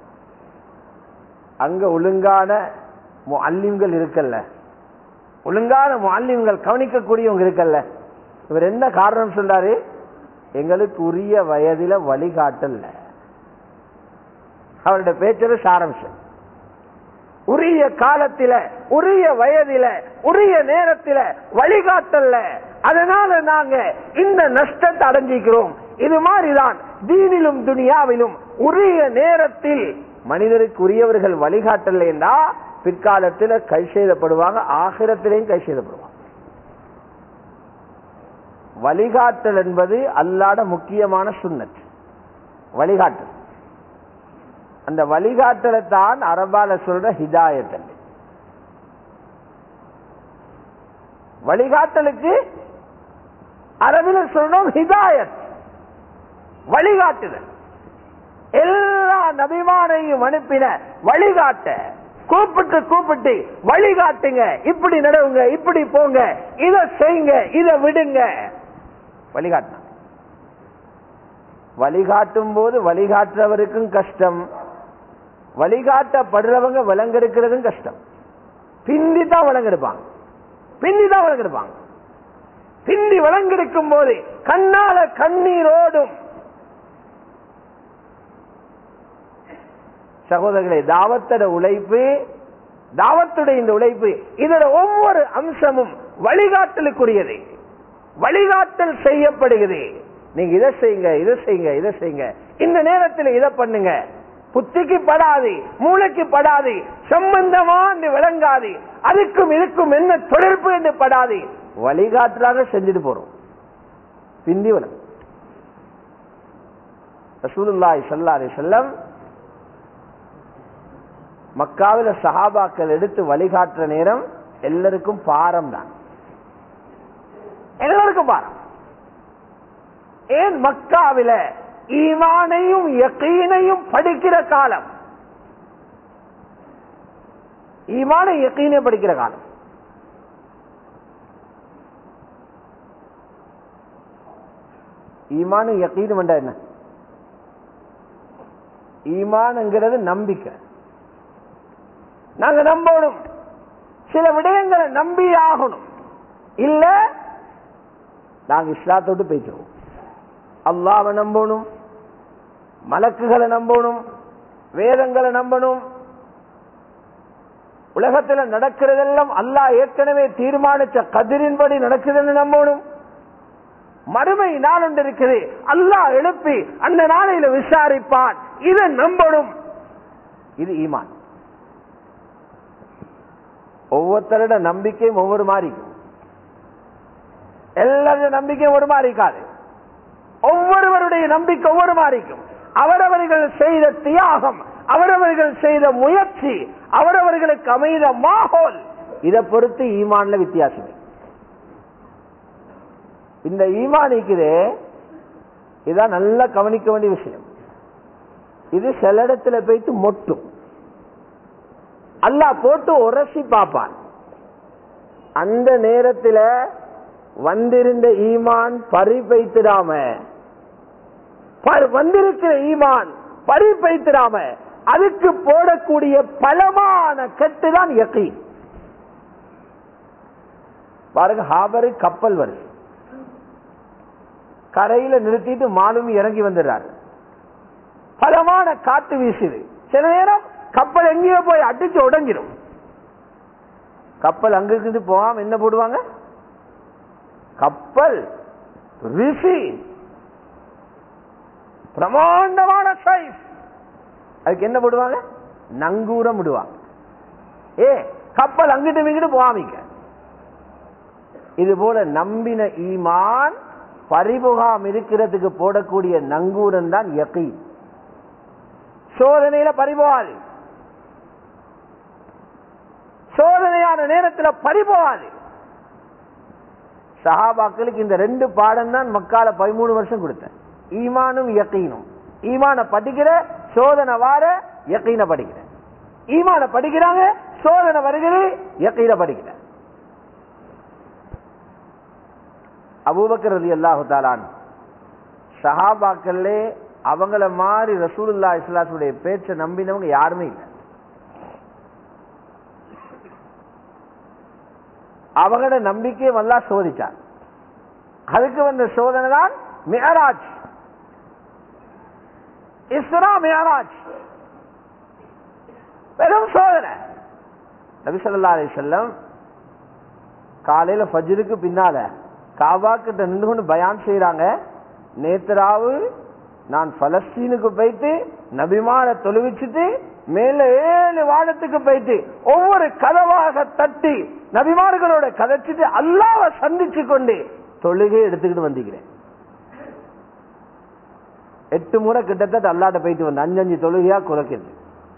அங்க ஒழுங்கான முஅல்லிம்கள் இருக்கல்ல, ஒழுங்கான முஅல்லிம்கள் கவனிக்கக்கூடியவங்க இருக்கல்ல. இவர் என்ன காரணம் சொல்றாரு? எங்களுக்கு உரிய வயதில வழிகாட்டல்ல. அவருடைய பேச்சது சாரம்சம். உரிய காலத்தில, உரிய வயதில, உரிய நேரத்தில வழிகாட்டல்ல, அதனால நாங்க இந்த நஷ்டத்தை அடைஞ்சிக்கிறோம். இது மாதிரிதான் தீனிலும் துனியாவிலும் உரிய நேரத்தில் மனிதருக்கு உரியவர்கள் வழிகாட்டல்லைன்னா பிற்காலத்தில் கை செய்தப்படுவாங்க, ஆகிரத்திலையும் கை செய்தப்படுவாங்க. வழிகாட்டல் என்பது அல்லாஹ்வுடைய முக்கியமான சுன்னத். வழிகாட்டல், அந்த வழிகாட்டலை தான் அரபால சொல்ற ஹிதாயத். வழிகாட்டலுக்கு அரபில சொல்றோம் ஹிதாயத், வழிகாட்டுதல். எல்லா நபிமாரையும் அனுப்பின வழிகாட்ட, கூப்பிட்டு கூப்பிட்டு வழிகாட்டுங்க, இப்படி நடவுங்க, இப்படி போங்க, இதை செய்யுங்க, இதை விடுங்க, வழிகாட்டின. வழிகாட்டும் போது வழிகாட்டுறவருக்கும் கஷ்டம், வழிகாட்டப்படுறவங்க விளங்கெடுக்கிறதும் கஷ்டம். பிந்தி தான் விளங்கெடுப்பாங்க, பிந்தி விளங்கெடுக்கும் போது கண்ணால கண்ணீரோடும். சகோதரர்களே, தாவத்தோட உழைப்பு, தாவத்துடைய இந்த உழைப்பு, இதோட ஒவ்வொரு அம்சமும் வழிகாட்டலுக்குரியது, வழிகாட்டல் செய்யப்படுகிறது. நீங்க இதை செய்யுங்க, இதை செய்யுங்க, இதை செய்யுங்க, இந்த நேரத்தில் இதை பண்ணுங்க, புத்திக்கு படாது, மூளைக்கு படாது, சம்பந்தமா என்று விளங்காது, அதுக்கும் இதுக்கும் என்ன தொடர்பு என்று படாது, வழிகாட்டுறாங்க, செஞ்சுட்டு போறோம். பிந்தி வரும். ரசூலுல்லாஹி ஸல்லல்லாஹு அலைஹி வஸல்லம் மக்காவில சஹாபாக்கள் எடுத்து வழிகாட்டுற நேரம் எல்லாருக்கும் பாரம் தான், எல்லாருக்கும் பாரம். ஏன்? மக்காவில ஈமானையும் யகீனையும் படிக்கிற காலம், ஈமானை யகீனை படிக்கிற காலம். ஈமானு யகீனும் என்ன? ஈமான்ங்கிறது நம்பிக்கை. நாங்க நம்பணும், சில விடயங்களை நம்பி ஆகணும், இல்ல நாங்க இஸ்லாத்தோடு போயிடுவோம். அல்லாஹ்வை நம்பணும், மலக்குகளை நம்பணும், வேதங்களை நம்பணும், உலகத்தில் நடக்கிறதெல்லாம் அல்லாஹ் ஏற்கனவே தீர்மானிச்ச கதிரின்படி நடக்குதுன்னு நம்பணும். மறுமை நாள் ஒன்று இருக்குது, அல்லாஹ் எழுப்பி அந்த நாளையில விசாரிப்பான், இதை நம்பணும். இது ஈமான். ஒவ்வொருத்தரோட நம்பிக்கையும் ஒவ்வொரு மாதிரி, எல்லாருடைய நம்பிக்கையும் ஒரு மாதிரி இருக்காது. ஒவ்வொருவருடைய நம்பிக்கை ஒவ்வொரு மாதிரிக்கும். அவரவர்கள் செய்த தியாகம், அவரவர்கள் செய்த முயற்சி, அவரவர்களுக்கு அமைந்த மாஹோல், இதை பொறுத்து ஈமான்ல வித்தியாசம். இந்த ஈமானிக்குதே, இதான் நல்லா கவனிக்க வேண்டிய விஷயம். இது சில இடத்துல போயிட்டு மொட்டும், அல்லாஹ் போட்டு உரசி பார்ப்பான். அந்த நேரத்தில் வந்திருந்த ஈமான் பறிப்பைத்திடாம, வந்திருக்கிற ஈமான் பறிப்பைத்திடாம அதுக்கு போடக்கூடிய பலமான கட்டுதான் யகீன். பாருங்க, ஹாபரு கப்பல் வருது, கரையில நிறுத்திட்டு மாலுமி இறங்கி வந்துடுறாரு, பலமான காத்து வீசுது. சில நேரம் கப்பல் எங்கேயோ போய் அடிச்சு உடஞ்சிடும். கப்பல் அங்கிருந்து போகாம என்ன போடுவாங்க? கப்பல் ரிசி, பிரமாண்டமான சைஸ், அதுக்கு என்ன போடுவாங்க? நங்கூரம் விடுவாங்க. கப்பல் அங்கிட்டு இங்கிட்டு போகாமிக்க. இது போல நம்பின ஈமான் பறிமுகாம் இருக்கிறதுக்கு போடக்கூடிய நங்கூரம் தான் யகீன். சோதனையில பறிபோகாது, சோதனையான நேரத்தில் பறிபோகாது. சஹாபாக்களுக்கு இந்த ரெண்டு பாடம் தான் மக்கால 13 வருஷம் கொடுத்தேன். ஈமானும் யகீனும். ஈமான படிக்கிற, சோதனை வார, யகீன படிக்கிற. ஈமான படிக்கிறாங்க, சோதனை வருகிறது, யகீன படிக்கிற. அபூபக்கர் ரலியல்லாஹு தஆலா சஹாபாக்களே அவங்கள மாதிரி ரசூலுல்லாஹி ஸல்லல்லாஹு அலைஹி வஸல்லம் பேச்சை நம்பினவங்க யாருமே இல்லை. அவங்களோட நம்பிக்கையை அல்லாஹ் சோதிச்சார். அதுக்கு வந்த சோதனை தான் மிஅராஜ், இஸ்ரா மிஅராஜ், பெரும் சோதனை. நபி ஸல்லல்லாஹு அலைஹி வஸல்லம் காலையில ஃபஜ்ருக்கு பின்னால காபா கிட்ட நின்று கொண்டு பயான் செய்யறாங்க. நேத்ராவு நான் பலஸ்தீனுக்கு போயிட்டு நபிமான தொழுவிச்சுட்டு மேல 7 வானத்துக்கு போயிட்டு ஒவ்வொரு கதவாக தட்டி நபிமார்களோட கதைச்சிட்டு அல்லாஹ்வை சந்திச்சு கொண்டு தொழுகை எடுத்துக்கிட்டு வந்திருக்கிறேன். 8 முறை கிட்டத்தட்ட அல்லாஹ்ட்ட போயிட்டு வந்த 5 தொழுகையா குறைக்கிறது.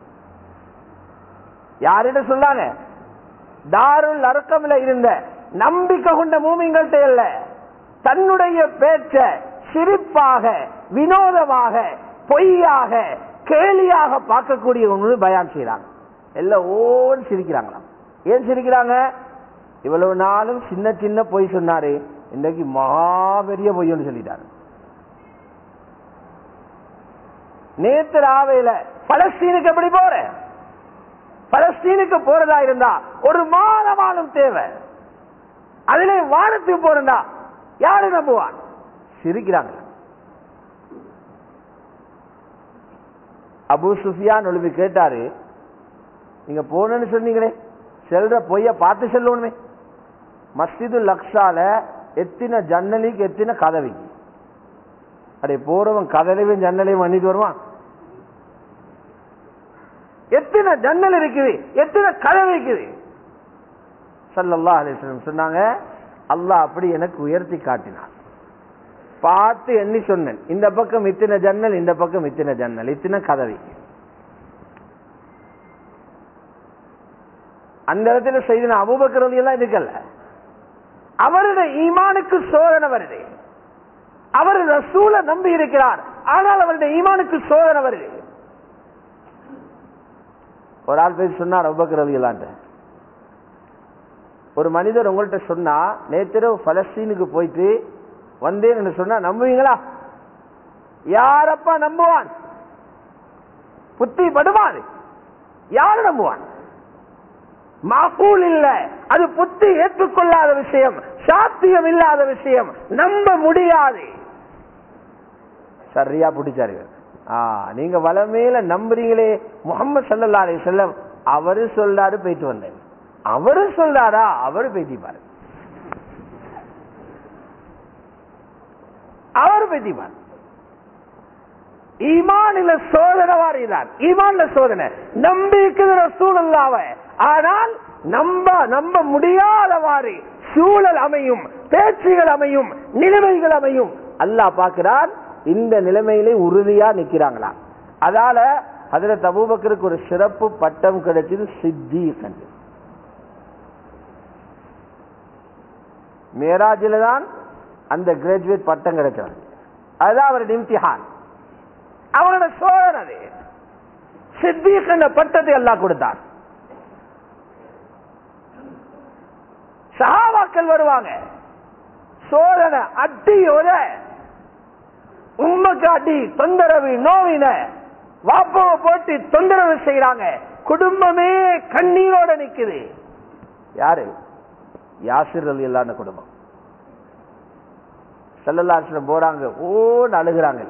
யாரிட்ட சொல்லாங்க? தாருல் அர்கம்ல இருந்த நம்பிக்கை கொண்ட மூமின்கள்ட்ட இல்ல, தன்னுடைய பேச்ச சிரிப்பாக, வினோதமாக, பொய்யாக, கேலியாக பார்க்கக்கூடிய ஒன்று பயான் செய்யறாங்க. எல்லாம் ஓன்னு சிரிக்கிறாங்களாம். ஏன் சிரிக்கிறாங்க? இவ்வளவு நாளும் சின்ன சின்ன பொய் சொன்னாரு, இன்றைக்கு மகாபெரிய பொய்ன்னு சொல்லிட்டாரு. நேத்து ராவையில பலஸ்தீனுக்கு எப்படி போற? பலஸ்தீனுக்கு போறதா இருந்தா ஒரு மாதமானும் தேவை. அதிலே வானத்துக்கு போறா யாரு நம்புவான்? சிரிக்கிறாங்க. அபூ சுஃபியான் ஒளிவு கேட்டாரு, நீங்க போனன்னு சொன்னீங்களே, செல்ற பொய்ய பார்த்து செல்லணுமே. மஸ்ஜிதுல் அக்ஸால எத்தனை ஜன்னலிக்கு எத்தனை கதவிக்கு? அடே போறவன் கதலையும் ஜன்னலையும் பண்ணிட்டு வருவான். எத்தனை ஜன்னல் இருக்குது, எத்தனை கதவு இருக்குது? ஸல்லல்லாஹு அலைஹி வஸல்லம் சொன்னாங்க, அல்லாஹ் அப்படி எனக்கு உயர்த்தி காட்டினான். பார்த்து எண்ணி சொன்னேன், இந்த பக்கம் இத்தனை ஜன்னல், இந்த பக்கம் இத்தனை ஜன்னல், இத்தனை கதவி. அந்த இடத்துல செய்த அபூபக்கர் ரலியல்லாஹு இருக்கல்ல, அவருடைய ஈமானுக்கு சோதனை வருது. அவர் ரசூலை நம்பி இருக்கிறார், ஆனால் அவருடைய ஈமானுக்கு சோதனை வருது. ஒரு ஆள் பேர் சொன்னார் அபூபக்கர் ரலியல்லாஹு, ஒரு மனிதர் உங்கள்கிட்ட சொன்னா நேத்திரவு பலஸ்தீனுக்கு போயிட்டு வந்தேன்னு சொன்னா நம்புவீங்களா? யாரப்பா நம்புவான்? புத்தி படுவாது. யாரு நம்புவான்? மாகூல் இல்ல, அது புத்தி ஏற்றுக்கொள்ளாத விஷயம், சாத்தியம் இல்லாத விஷயம், நம்ப முடியாது. சரியா பிடிச்சாரு. நீங்க வளமேல நம்புறீங்களே, முஹம்மது ஸல்லல்லாஹு அலைஹி வஸல்லம் அவரு சொல்றாரு போயிட்டு வந்தேன், அவரு சொல்றாரா? அவரு பேட்டி பாரு, அவரு பேட்டி பாரு. ஈமானில சோதனை வாரிதான், ஈமான்ல சோதனை. நம்பிக்கை ரசூலுல்லாஹ்வை, ஆனால் நம்ப முடியாதவாறு சூழல் அமையும், பேச்சுகள் அமையும், நிலைமைகள் அமையும். அல்லாஹ் பார்க்கிறான், இந்த நிலைமையிலே உறுதியா நிக்கிறாங்களா. அதால ஹஜ்ரத் அபூபக்கருக்கு ஒரு சிறப்பு பட்டம் கிடைச்சது, சித்தீக். மேராஜில தான் அந்த கிராஜுவேட் பட்டம் கிடைச்சாங்க. அதுதான் அவருடைய இம்திஹான், அவரோட சோதனை. சித்தீக் என்ற பட்டத்தை அல்லாஹ் கொடுத்தார். சஹாபாக்கள் வருவாங்க, சோதனை, அட்டியோட உம்மக்கு அடி, தொந்தரவு, நோவின, வாப்பாவை போட்டு தொந்தரவு செய்யறாங்க. குடும்பமே கண்ணீரோட நிக்குது. யாரு? யாசிர் ரலியல்லாஹு குடும்பம். ஸல்லல்லாஹு அலைஹி வஸல்லம் போறாங்க, ஓன்னு அழுகிறாங்க,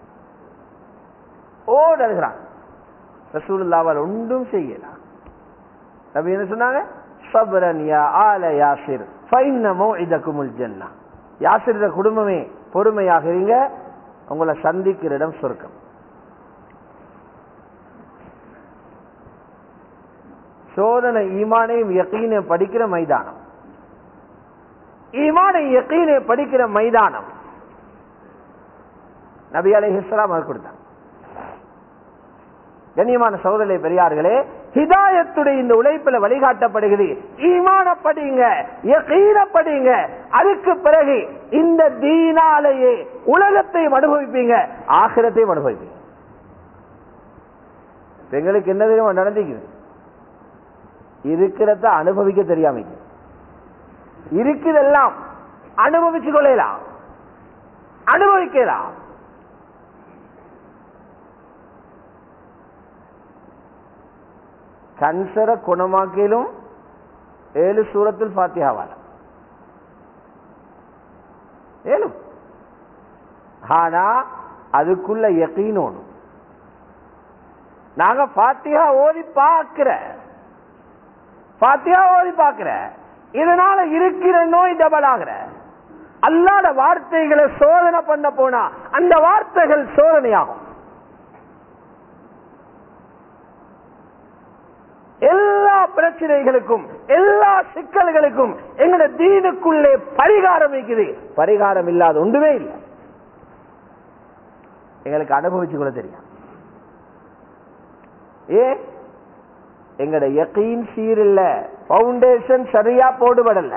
ஓன்னு அழுகிறாங்க. ரசூலுல்லாஹ் ஒன்றும் செய்யலாம். நபி என்ன சொன்னாங்க? சப்ரன் யா ஆல யாசிர் ஃபைன்ன மௌஇதகுமுல் ஜன்னah. யாசிர் குடும்பமே பொறுமையாக இருங்க, உங்களை சந்திக்கிற இடம் சொர்க்கம். சோதனை ஈமானையும் யகீனையும் படிக்கிற மைதானம், ஈமானை யகீனை படிக்கிற மைதானம். நபி அலைஹிஸ்ஸலாம் அது கொடுத்தாங்க. கண்ணியமான சகோதரர்களே, பெரியார்களே, ஹிதாயத்துடைய இந்த உழைப்பில் வழிகாட்டப்படுகிறது. ஈமான படிங்க, யகீன படிங்க. அதுக்கு பிறகு இந்த தீனாலேயே உலகத்தையும் அனுபவிப்பீங்க, ஆகிரத்தையும் அனுபவிப்பீங்க. எங்களுக்கு என்ன தெரியுமா நடந்துக்குது? இருக்கிறத அனுபவிக்க தெரியாம இருக்குதெல்லாம் அனுபவிச்சு கொள்ளலாம், அனுபவிக்கலாம். கன்சரை குணமாக்கிலும் 7 சூரத்துல் ஃபாத்திஹாவால 7. ஆனா அதுக்குள்ள யகீனோடு நாங்க ஃபாத்திஹா ஓதி பார்க்கிற, இதனால இருக்கிற நோய் டபுள் ஆகிற. அல்லாத வார்த்தைகளை சோதனை பண்ண போனா அந்த வார்த்தைகள் சோதனையாகும். எல்லா பிரச்சனைகளுக்கும், எல்லா சிக்கல்களுக்கும் எங்களோட தீனுக்குள்ளே பரிகாரம் இருக்குது. பரிகாரம் இல்லாத ஒன்றுமே இல்லை. எங்களுக்கு அனுபவிச்சு கூட தெரியும். எங்கட யகீன் சீரில்ல, பவுண்டேஷன் சரியா போடுபடல.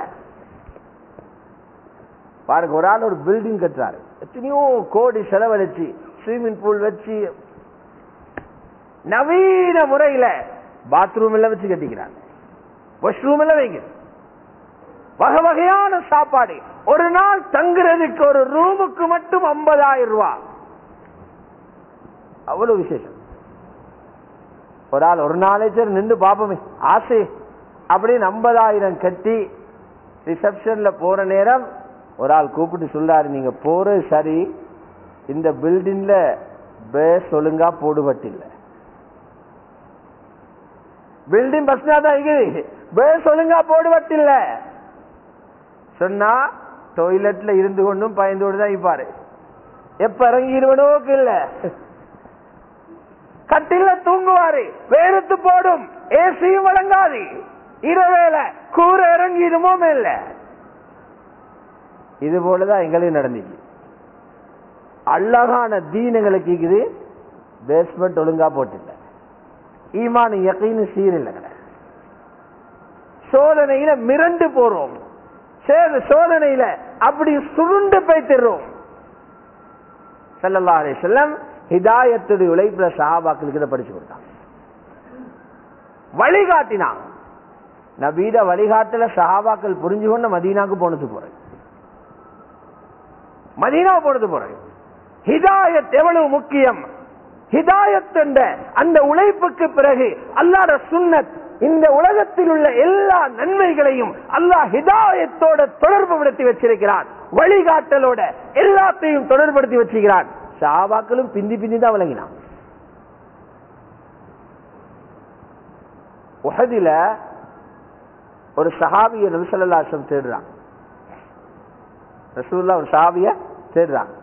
பாருங்க, ஒரு ஆள் ஒரு பில்டிங் கட்டுறாரு, எத்தனையோ கோடி செலவழிச்சு ஸ்விமிங் பூல் வச்சு நவீன முறையில பாத்ரூம் எல்லாம் வச்சு கட்டிக்கிறாங்க, வாஷ்ரூம் எல்லாம் வைங்க, வகை வகையான சாப்பாடு. ஒரு நாள் தங்குறதுக்கு ஒரு ரூமுக்கு மட்டும் 50,000 ரூபாய். அவ்வளவு விசேஷம். ஒரு ஆள் ஒரு நாளைக்கு நின்று பாப்போமே ஆசை அப்படின்னு 50,000 கட்டி ரிசப்ஷன்ல போற நேரம் ஒரு ஆள் கூப்பிட்டு சொல்றாரு, நீங்க போறது சரி, இந்த பில்டிங்ல பேஸ் ஒழுங்கா போடுபட்டில்லை, பில்டிங் பஸ்னா தான் இருக்குது, பேஸ் ஒழுங்கா போடுபட்டில்லை சொன்னா டாய்லெட்ல இருந்து கொண்டும் பயந்தோடு தான் இருப்பாரு. எப்ப இறங்கிடுவனோக்கு இல்ல, கட்டில தூங்குவாரு, வேறுத்து போடும், ஏசியும் வழங்காது, இரவேல கூரை இறங்கிடுமோ இல்ல. இது போலதான் எங்களுக்கு நடந்துச்சு. அழகான தீனங்களுக்கு இருக்குது, பேஸ்மெண்ட் ஒழுங்கா போட்டில்ல, ஈமான் யகீன் சீரில்லை, சோதனையில மிரண்டு போறோம், சோதனையில அப்படி சுருண்டு போய்த்திரோம். ஸல்லல்லாஹு அலைஹி வஸல்லம் ஹிதாயத்துடைய உழைப்புல சஹாபாக்களுக்கு படிச்சு கொடுத்தாங்க, வழிகாட்டினாங்க. நபீட வழிகாட்டல சஹாபாக்கள் புரிஞ்சு கொண்டு மதீனாவுக்கு போனது போறேன், மதீனா போனது போறேன். ஹிதாயத் எவ்வளவு முக்கியம். ஹிதாயத் என்ற அந்த உழைப்புக்கு பிறகு அல்லாஹ்வுடைய சுன்னத் இந்த உலகத்தில் உள்ள எல்லா நன்மைகளையும் அல்லாஹ் ஹிதாயத்தோட தொடர்புபடுத்தி வச்சிருக்கிறான், வழிகாட்டலோட எல்லாத்தையும் தொடர்படுத்தி வச்சிருக்கிறான். சஹாபாக்களும் பிந்தி பிந்தி தான் விளங்கினான். உஹதில ஒரு சஹாபிய நபி ஸல்லல்லாஹு அலைஹி வஸல்லம் தேடுறாங்க, ரசூலுல்லாஹ் ஒரு சஹாபிய தேடுறாங்க.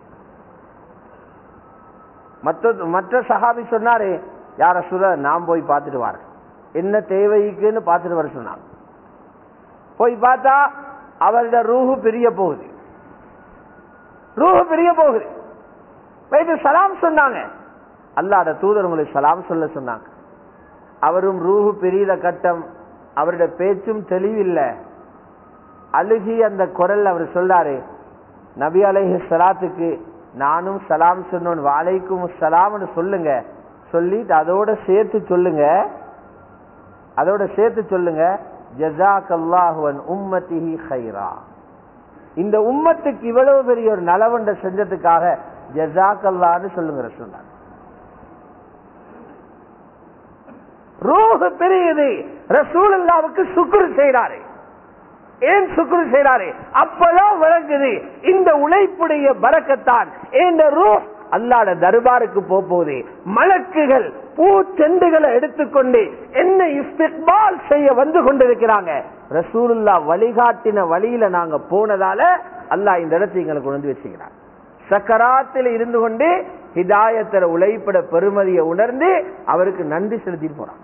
மற்ற சஹாபி சொன்னாரு, யார் ரசூலுல்லாஹ் நான் போய் பார்த்துட்டு வரேன், என்ன தேவைக்குன்னு பார்த்துட்டு வர சொன்னாங்க. போய் பார்த்தா அவருடைய ரூஹு பிரிய போகுது, ரூஹு பிரிய போகுது. போயிட்டு சலாம் சொன்னாங்க, அல்லாஹ்வுடைய தூதர் உங்களுக்கு சலாம் சொல்ல சொன்னாங்க. அவரும் ரூஹு பிரியிற கட்டம், அவருடைய பேச்சும் தெளிவில்லை, அழுகி அந்த குரல் அவர் சொல்றாரு, நபி அலைஹிஸ்ஸலாத்துக்கு நானும் சலாம் சொன்னோன், வலைக்கும் சலாம்னு சொல்லுங்க, சொல்லிட்டு அதோட சேர்த்து சொல்லுங்க ஜஸாக்கல்லாஹு அன் உம்மத்திஹி கைரா, இந்த உம்மத்துக்கு இவ்வளவு பெரிய ஒரு நலவண்ட செஞ்சதுக்காக ஜஸாக்கல்லாஹ்னு சொல்லுங்க ரசூலுல்லாஹ். ரூஹ் பிரியுது, ரசூலுல்லாஹ்வுக்கு சுக்ர் செய்றாரு. ஏன் சுக்ர் செய்றாரு? அப்பதான் விளங்குது இந்த உழைப்புடைய பரக்கத்தான் இந்த ரூஹ் அல்லாஹ்வுடைய தர்பாருக்கு போகுது. மலக்குகள் பூச்செண்டுகளை எடுத்துக்கொண்டு என்ன இஸ்திக்பால் செய்ய வந்து கொண்டிருக்கிறாங்க. ரசூலுல்லாஹ் வழிகாட்டின வழியில நாங்க போனதால அல்லாஹ் இந்த இடத்தை எங்களுக்கு கொண்டு வந்து வச்சுக்கிறார். சக்கராத்தில் இருந்து கொண்டு ஹிதாயத்தர உழைப்பட பெருமதியை உணர்ந்து அவருக்கு நன்றி செலுத்திட்டு போறாங்க.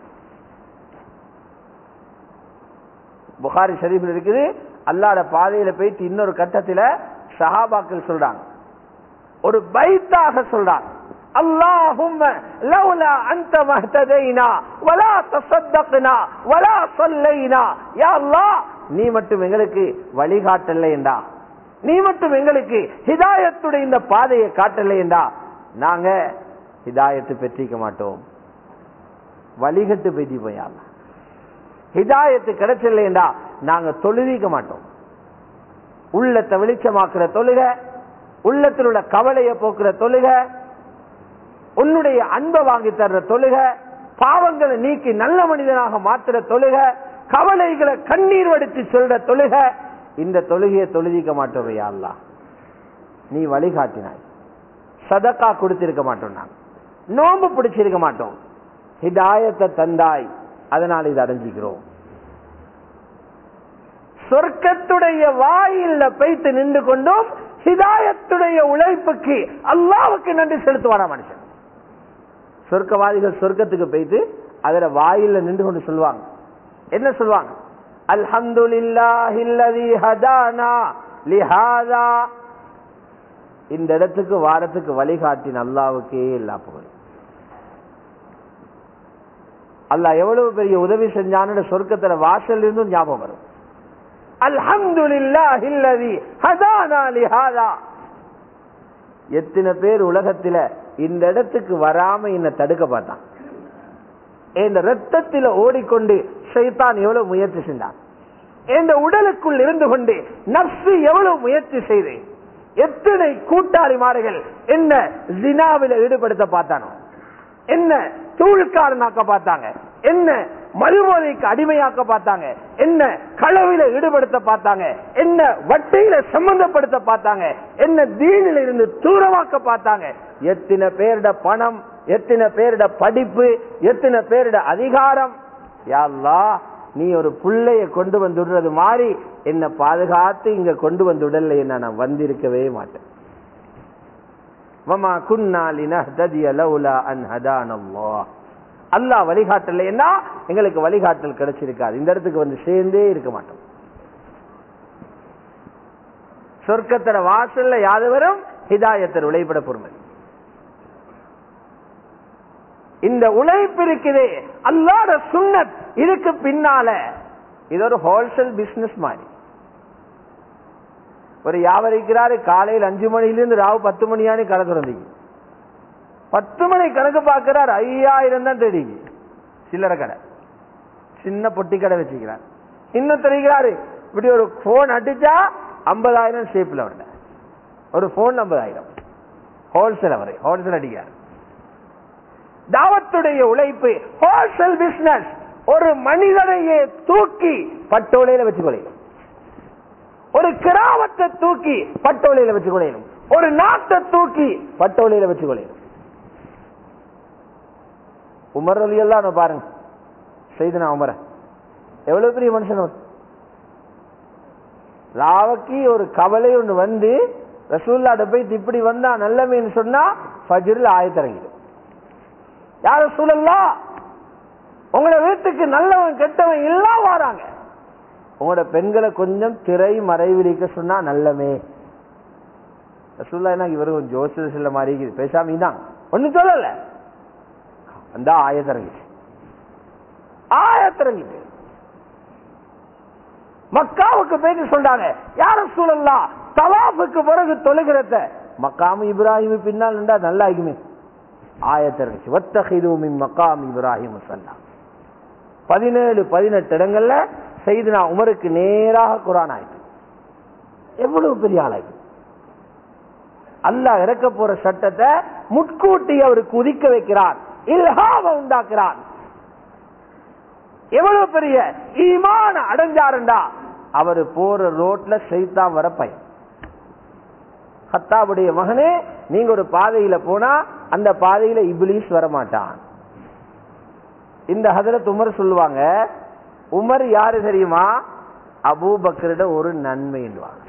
புகாரி ஷரீஃபில் இருக்குது, அல்லாஹ்வுடைய பாதையில போயிட்டு இன்னொரு கட்டத்தில் சஹாபாக்கள் சொல்றாங்க, ஒரு பைத்தாக சொல்றாங்க, அல்லாஹும்ம லவ்லா அன்த மஹ்ததைனா வலா தஸத்தக்னா வலா ஸல்லைனா, யா அல்லாஹ் நீ மட்டும் எங்களுக்கு வழிகாட்டலைண்டா, நீ மட்டும் எங்களுக்கு ஹிதாயத்துடைய இந்த பாதையை காட்டலைண்டா நாங்க ஹிதாயத்து பெற்றிக்க மாட்டோம், வழிகட்டு பெற்றி போய் ஹிதாயத்து கிடைச்சலைண்டா நாங்க தொழுவிக்க மாட்டோம். உள்ளத்தை வெளிச்சமாக்குற தொழுக, உள்ளத்தில் உள்ள கவலையை போக்குற தொழுக, உன்னுடைய அன்பை வாங்கி தர்ற தொழுக, பாவங்களை நீக்கி நல்ல மனிதனாக மாற்றுற தொழுக, கவலைகளை கண்ணீர் வடித்து சொல்ற தொழுக, இந்த தொழுகையை தொழுதிக்க மாட்டோம். யா அல்லாஹ் நீ வழிகாட்டினாய், சதக்கா கொடுத்திருக்க மாட்டோம், நாங்க நோன்பு பிடிச்சிருக்க மாட்டோம், ஹிதாயத்தை தந்தாய், அதனால் இது அடைஞ்சிக்கிறோம். சொர்க்கத்துடைய வாயில போய்த்து நின்று கொண்டும் ஹிதாயத்துடைய உழைப்புக்கு அல்லாஹ்வுக்கு நன்றி செலுத்துவானா மனுஷன். சொர்க்கவாதிகள் சொர்க்கத்துக்கு போய்த்து அதுல வாயில நின்று கொண்டு சொல்லுவாங்க, என்ன சொல்லுவாங்க? அல்ஹம்துலில்லாஹில்லதீ ஹதானா லிஹாதா, இந்த இடத்துக்கு வாரத்துக்கு வழிகாட்டின அல்லாஹ்வுக்கே எல்லா புகழும். அல்லாஹ் எவ்வளவு பெரிய உதவி செஞ்சான்னு சொர்க்கத்துல வாசல் இருந்தும் ஞாபகம் வரும். அல்ஹம்துலில்லாஹில்லதீ ஹதானா லிஹாதா. எத்தனை பேர் உலகத்துல இந்த இடத்துக்கு வராம என்ன தடுக்க பார்த்தான், இந்த ரத்தத்தில் ஓடிக்கொண்டு ஷைத்தான் எவ்வளவு முயற்சி செஞ்சான், இந்த உடலுக்குள் இருந்து கொண்டு நஃப்ஸ் எவ்வளவு முயற்சி செய்து எத்தனை கூட்டாளிமார்கள் என்ன ஜினாவில ஈடுபடுத்த பார்த்தானோ, என்ன தூள்காரனாக்க பார்த்தாங்க, என்ன மதுபோதைக்கு அடிமையாக்க பார்த்தாங்க, என்ன களவில ஈடுபடுத்த பார்த்தாங்க, என்ன வட்டியில சம்பந்தப்படுத்த பார்த்தாங்க, என்ன தீனில இருந்து தூரமாக்க பார்த்தாங்க. எத்தனை பேருட பணம், எத்தனை பேருட படிப்பு, எத்தனை பேருட அதிகாரம். யா அல்லாஹ், நீ ஒரு புள்ளைய கொண்டு வந்துடுறது மாதிரி என்ன பாதுகாத்து இங்க கொண்டு வந்துடல, என்ன நான் வந்திருக்கவே மாட்டேன். வமா குன்னா லினஹ்ததிய லௌலா அன் ஹதானல்லாஹ். அல்லாஹ் வழிகாட்டலைன்னா எங்களுக்கு வழிகாட்டல் கிடைச்சிருக்காது, இந்த இடத்துக்கு வந்து சேர்ந்தே இருக்க மாட்டோம். சொர்க்கத்தோட வாசல்ல யாதவரும் ஹிதாயத்தர் உழைப்பட பொறுமை. இந்த உழைப்பு இருக்குதே அல்லாஹ்வுடைய சுன்னத், இதுக்கு பின்னால இது ஒரு ஹோல்சேல் பிசினஸ் மாதிரி. ஒரு வியாபாரிக்கிறாரு, காலையில் 5 மணிலிருந்து ராவு 10 மணியானே கடை திறந்தீங்க, 10 மணி கணக்கு பார்க்கிறார், 5000 தான் தேடிங்க. சில்லறை கடை, சின்ன பொட்டி கடை வச்சுக்கிறார். இன்னும் தெரிகிறாரு, இப்படி ஒரு போன் அடிச்சா 50,000 ஷேப்ல வருது, ஒரு போன் 50,000 ஹோல்சேல். அவரை ஹோல்சேல் அடிக்கிறார். தாவத்துடைய உழைப்பு ஹோல்சேல் பிசினஸ். ஒரு மனிதனையே தூக்கி பட்டோலையில வச்சுக்கொள்ளும், ஒரு கிராமத்தை தூக்கி பட்டோலையில வச்சுக்கொள்ளும், ஒரு நாட்டை தூக்கி பட்டோலையில வச்சுக்கொள்ளும். உமர் ரலியல்லாஹு பாருங்க, செய்தனா உமர எவ்வளவு பெரிய மனுஷன். ராவக்கி ஒரு கவலை ஒன்று வந்து ரசூலுல்லாஹ் போய் இப்படி வந்தா நல்லமேன்னு சொன்னா ஃபஜ்ர்ல ஆயத்திறங்கிடும். யார் ரசூலுல்லாஹ், உங்களோட வீட்டுக்கு நல்லவன் கெட்டவன் எல்லாம் வராங்க, உங்களோட பெண்களை கொஞ்சம் திரை மறைவிடிக்க சொன்னா நல்லமே. ரசூலுல்லாஹ் என்ன இவரு ஜோசியர் சொல்ல மாதிரி இருக்குது, பேசாம தான் ஒன்னும் சொல்லல. அந்த ஆயத்திறங்கிட்டு மக்காவுக்கு போயிட்டு சொல்றாங்க, யார ரசூலுல்லாஹ் தவாஃபுக்கு பிறகு தொழுகிறத மக்காம் இப்ராஹிம் பின்னால் நின்றா நல்லா இருக்குமே. ஆயத்திறங்கிச்சு, வத்தஹிது மின் மக்காம் இப்ராஹிம் முஸல்லா. 17-18 இடங்கள்ல செய்தனா உமருக்கு நேராக குர்ஆன் ஆயிட்டு. எவ்வளவு பெரிய ஆளாயிட்டு. அல்லாஹ் இறக்க போற சட்டத்தை முட்கூட்டி அவருக்கு உதிக்க வைக்கிறான், இல்ஹாம உண்டாக்குறான். எவ்வளவு பெரிய ஈமான அடைஞ்சாருண்டா, அவரு போற ரோட்ல ஷைத்தான் வர பயம். கத்தாபுடைய மகனே, நீங்க ஒரு பாதையில போனா அந்த பாதையில இப்லீஸ் வரமாட்டான். இந்த ஹஜரத் உமர் சொல்லுவாங்க, உமர் யாரு தெரியுமா, அபூபக்கரிட ஒரு நன்மை என்றுவாங்க.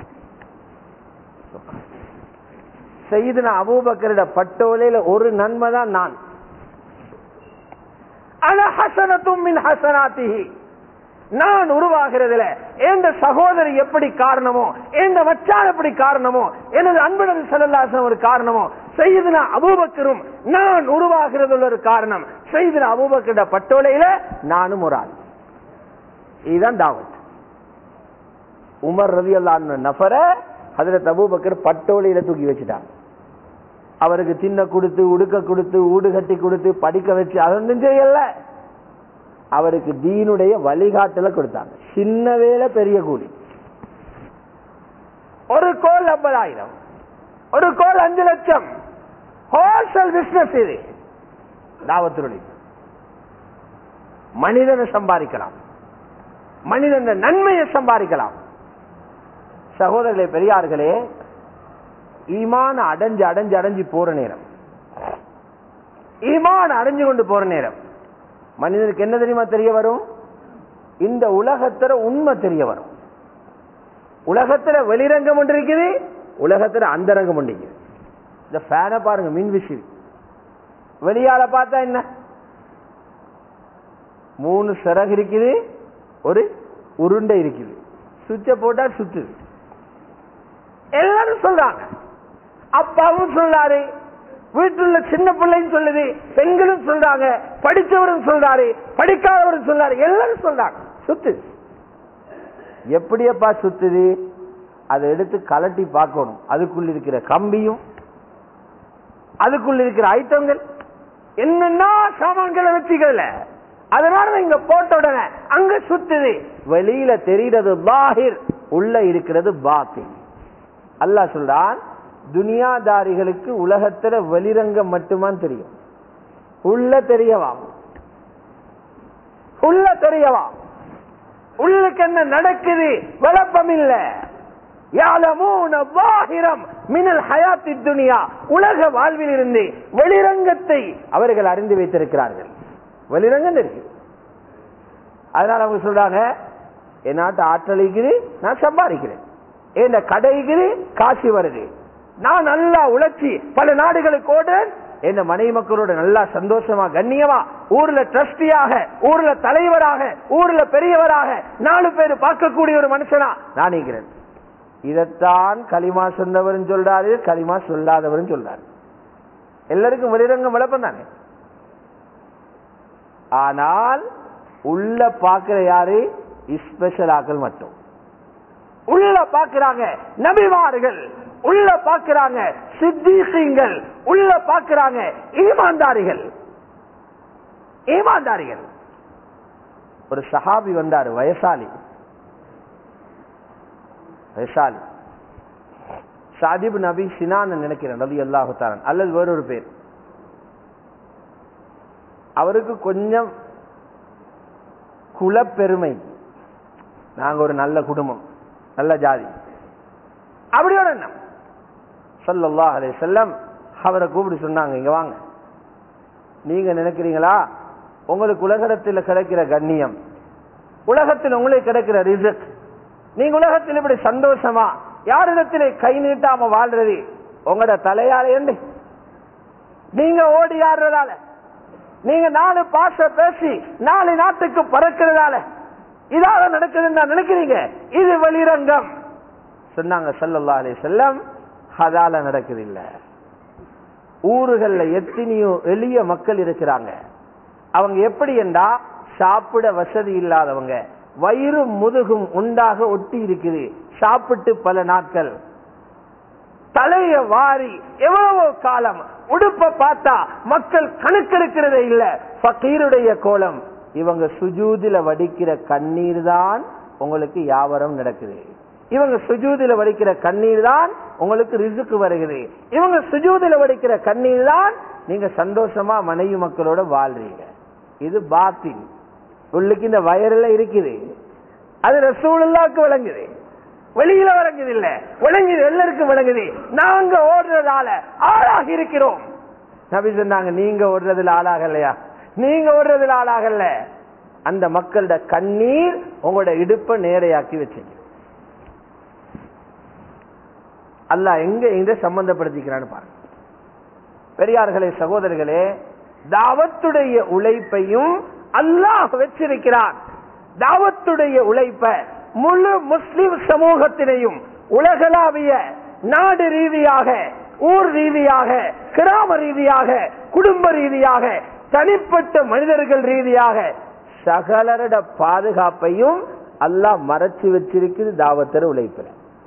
சையதுனா அபூபக்கரிட பட்டோலையில ஒரு நன்மை தான் நான். நான் உருவாகிறதுல எந்த சகோதரி எப்படி காரணமோ, எந்த மச்சான் எப்படி காரணமோ, எனது அன்பு நபி ஸல்லல்லாஹு அலைஹி வஸல்லம் ஒரு காரணமோ, சையதுனா அபூபக்கரும் நான் உருவாகிறது ஒரு காரணம். சையதுனா அபூபக்கரோட பட்டோலையில நானும் ஒரு ஆள். இதுதான் தாவத். உமர் ரலியல்லாஹு அன்ஹு நஃபர ஹஜ்ரத் அபூபக்கர் பட்டோலையில தூக்கி வச்சுட்டாங்க. அவருக்கு தின்ன கொடுத்து, உடுக்க கொடுத்து, ஊடு கட்டி கொடுத்து, படிக்க வச்சு அதொன்னும் செய்யல. அவருக்கு தீனுடைய வழிகாட்டல கொடுத்தாங்க. சின்ன வேலை பெரிய கூலி. ஒரு கோல் 50,000, ஒரு கோல் 5 லட்சம். ஹோல்சேல் பிசினஸ் இது. தாவத்துடைய மனிதனை சம்பாதிக்கலாம், மனிதன் நன்மையை சம்பாதிக்கலாம். சகோதரர்களே, பெரியார்களே, ஈமான அடைஞ்சு அடைஞ்சு அடைஞ்சு போற நேரம், ஈமான அடைஞ்சு கொண்டு போற நேரம் மனிதனுக்கு என்ன தெரியுமா தெரிய வரும், இந்த உலகத்துல உண்மை தெரிய வரும். உலகத்துல வெளிரங்கம் ஒன்று இருக்குது, உலகத்துல அந்தரங்கம் ஒன்று இருக்குது. இந்த ஃபேனை பாருங்க, மின் விசிறி வெளியால பார்த்தா என்ன, 3 சிறகு இருக்குது, ஒரு உருண்டை இருக்குது, சுவிட்ச போட்டா சுத்துது. எல்லாரும் சொல்றாங்க, அப்பாவும் சொல்றாரு, வீட்டுல சின்ன பிள்ளைன்னு சொல்லுது, பெண்களும் சொல்றாங்க, படித்தவரும் சொல்றாரு, படிக்காதவரும் சொல்றாரு, எல்லாரும் சொல்றாங்க சுத்து. எப்படியப்பா சுத்துது, அதை எடுத்து கலட்டி பார்க்கணும். அதுக்குள்ள இருக்கிற கம்பியும், அதுக்குள்ள இருக்கிற ஐட்டங்கள் என்னென்ன சாமான்களை வச்சுக்கல, அதனால இங்க போட்ட உடனே அங்க சுத்துது. வெளியில தெரிகிறது லாஹிர், உள்ள இருக்கிறது பாத்தின். அல்லாஹ் சொல்றான், துனியாதாரிகளுக்கு உலகத்துல வெளிரங்கம் மட்டுமான் தெரியும், உள்ள தெரியவா, உள்ள தெரியவா, உள்ளுக்கு என்ன நடக்குது விளப்பம் இல்ல. உலக வாழ்வில் இருந்து வெளிரங்கத்தை அவர்கள் அறிந்து வைத்திருக்கிறார்கள். வெளிரங்கம் இருக்கு. அதனால அவங்க சொல்றாங்க, என் நாட்டு ஆற்றலிக்குது, நான் சம்பாதிக்கிறேன், என் கடைக்குது, காசு வருது, நான் நல்லா உழைச்சி பல நாடுகளுக்கு ஓடுறேன், என் மனைவி மக்களோட நல்லா சந்தோஷமா கண்ணியமா ஊர்ல ட்ரஸ்டியாக, ஊர்ல தலைவராக, ஊர்ல பெரியவராக 4 பேர் பார்க்கக்கூடிய ஒரு மனுஷனா நான் இருக்கிறேன். இதைத்தான் களிமா சொன்னவரும் சொல்றாரு, களிமா சொல்லாதவரும் சொல்றாரு. எல்லாருக்கும் வெளிரங்கம் விளப்பம் தானே. ஆனால் உள்ள பாக்குற யாரு? ஸ்பெஷல் ஆக்கள் மட்டும். உள்ள பாக்குறாங்க நபிமார்கள், உள்ள பாக்குறாங்க சித்தீகீன்கள், உள்ள பாக்குறாங்க ஈமான்தாரிகள். ஈமான்தாரிகள். ஒரு சஹாபி வந்தாரு, வயசாலி, வயசாலி சாதிப் நபி சினான் நினைக்கிறேன் ரலியல்லாஹு தஆலா, அல்லது வேறொரு பேர். அவருக்கு கொஞ்சம் குலப்பெருமை, நாங்க ஒரு நல்ல குடும்பம், நல்ல ஜாதி, அப்படியோட எண்ணம். ஸல்லல்லாஹு அலைஹி வஸல்லம் அவரை கூப்பிட்டு சொன்னாங்க, இங்க வாங்க, நீங்க நினைக்கிறீங்களா உங்களுக்கு உலகத்தில் கிடைக்கிற கண்ணியம், உலகத்தில் உங்களுக்கு கிடைக்கிற ரிஸ்க், நீங்க உலகத்தில் இப்படி சந்தோஷமா யாரிடத்திலே கை நீட்டாம வாழ்றது உங்களோட தலையால என்று நீங்க ஓடி ஆடுறதால, நீங்க 4 பாஷ பேசி 4 நாட்டுக்கு பறக்கிறதால இதால நடக்குதுன்னு நினைக்கிறீங்க? இது வெளிரங்கம். சொன்னாங்க ஸல்லல்லாஹு அலைஹி வஸல்லம், அதால நடக்குது இல்ல. ஊர்கள்ல எத்தனையோ எளிய மக்கள் இருக்கிறாங்க, அவங்க எப்படி என்றா சாப்பிட வசதி இல்லாதவங்க, வயிறு முதுகும் உண்டாக ஒட்டி இருக்குது, சாப்பிட்டு பல நாட்கள், தலைய வாரி எவ்வளவோ காலம், உடுப்ப பார்த்தா மக்கள் கணக்கெடுக்கிறதே இல்ல, ஃபகீருடைய கோலம். இவங்க சுஜூதில வடிக்கிற கண்ணீர் தான் உங்களுக்கு வியாபாரம் நடக்குது, இவங்க சுஜூதில வடிக்கிற கண்ணீர் தான் உங்களுக்கு ரிஸ்க் வருகிறது, இவங்க சுஜூதில வடிக்கிற கண்ணீர் தான் நீங்க சந்தோஷமா மனைவி மக்களோட வாழ்றீங்க. இது பாத்தின். உள்ளுக்கு இந்த வயர்ல இருக்குது, அது ரசூலுல்லாஹ்க்கு விளங்குது, வெளியில விளங்குது இல்ல, விளங்குது, எல்லாருக்கும் விளங்குது. நாங்க ஓடுறதால ஆளாகி இருக்கிறோம். நபி சொன்னாங்க, நீங்க ஓடுறதுல ஆளாகலையா, நீங்க ஓடுறதுல ஆளாகல, அந்த மக்களோட கண்ணீர் உங்களோட இடுப்பை நேரையாக்கி வச்சீங்க. அல்லாஹ் எங்க எங்க சம்பந்தப்படுத்திக்கிறான்னு பாருங்க. பெரியார்களே, சகோதரர்களே, தாவத்துடைய உழைப்பையும் அல்லாஹ் வச்சிருக்கிறான். தாவத்துடைய உழைப்ப முழு முஸ்லிம் சமூகத்தினையும் உலகளாவிய நாடு ரீதியாக, ஊர் ரீதியாக, கிராம ரீதியாக, குடும்ப ரீதியாக, தனிப்பட்ட மனிதர்கள் ரீதியாக சகலருட பாதுகாப்பையும் அல்லாஹ் மறைச்சு வச்சிருக்குது தாவத்தர உழைப்புல.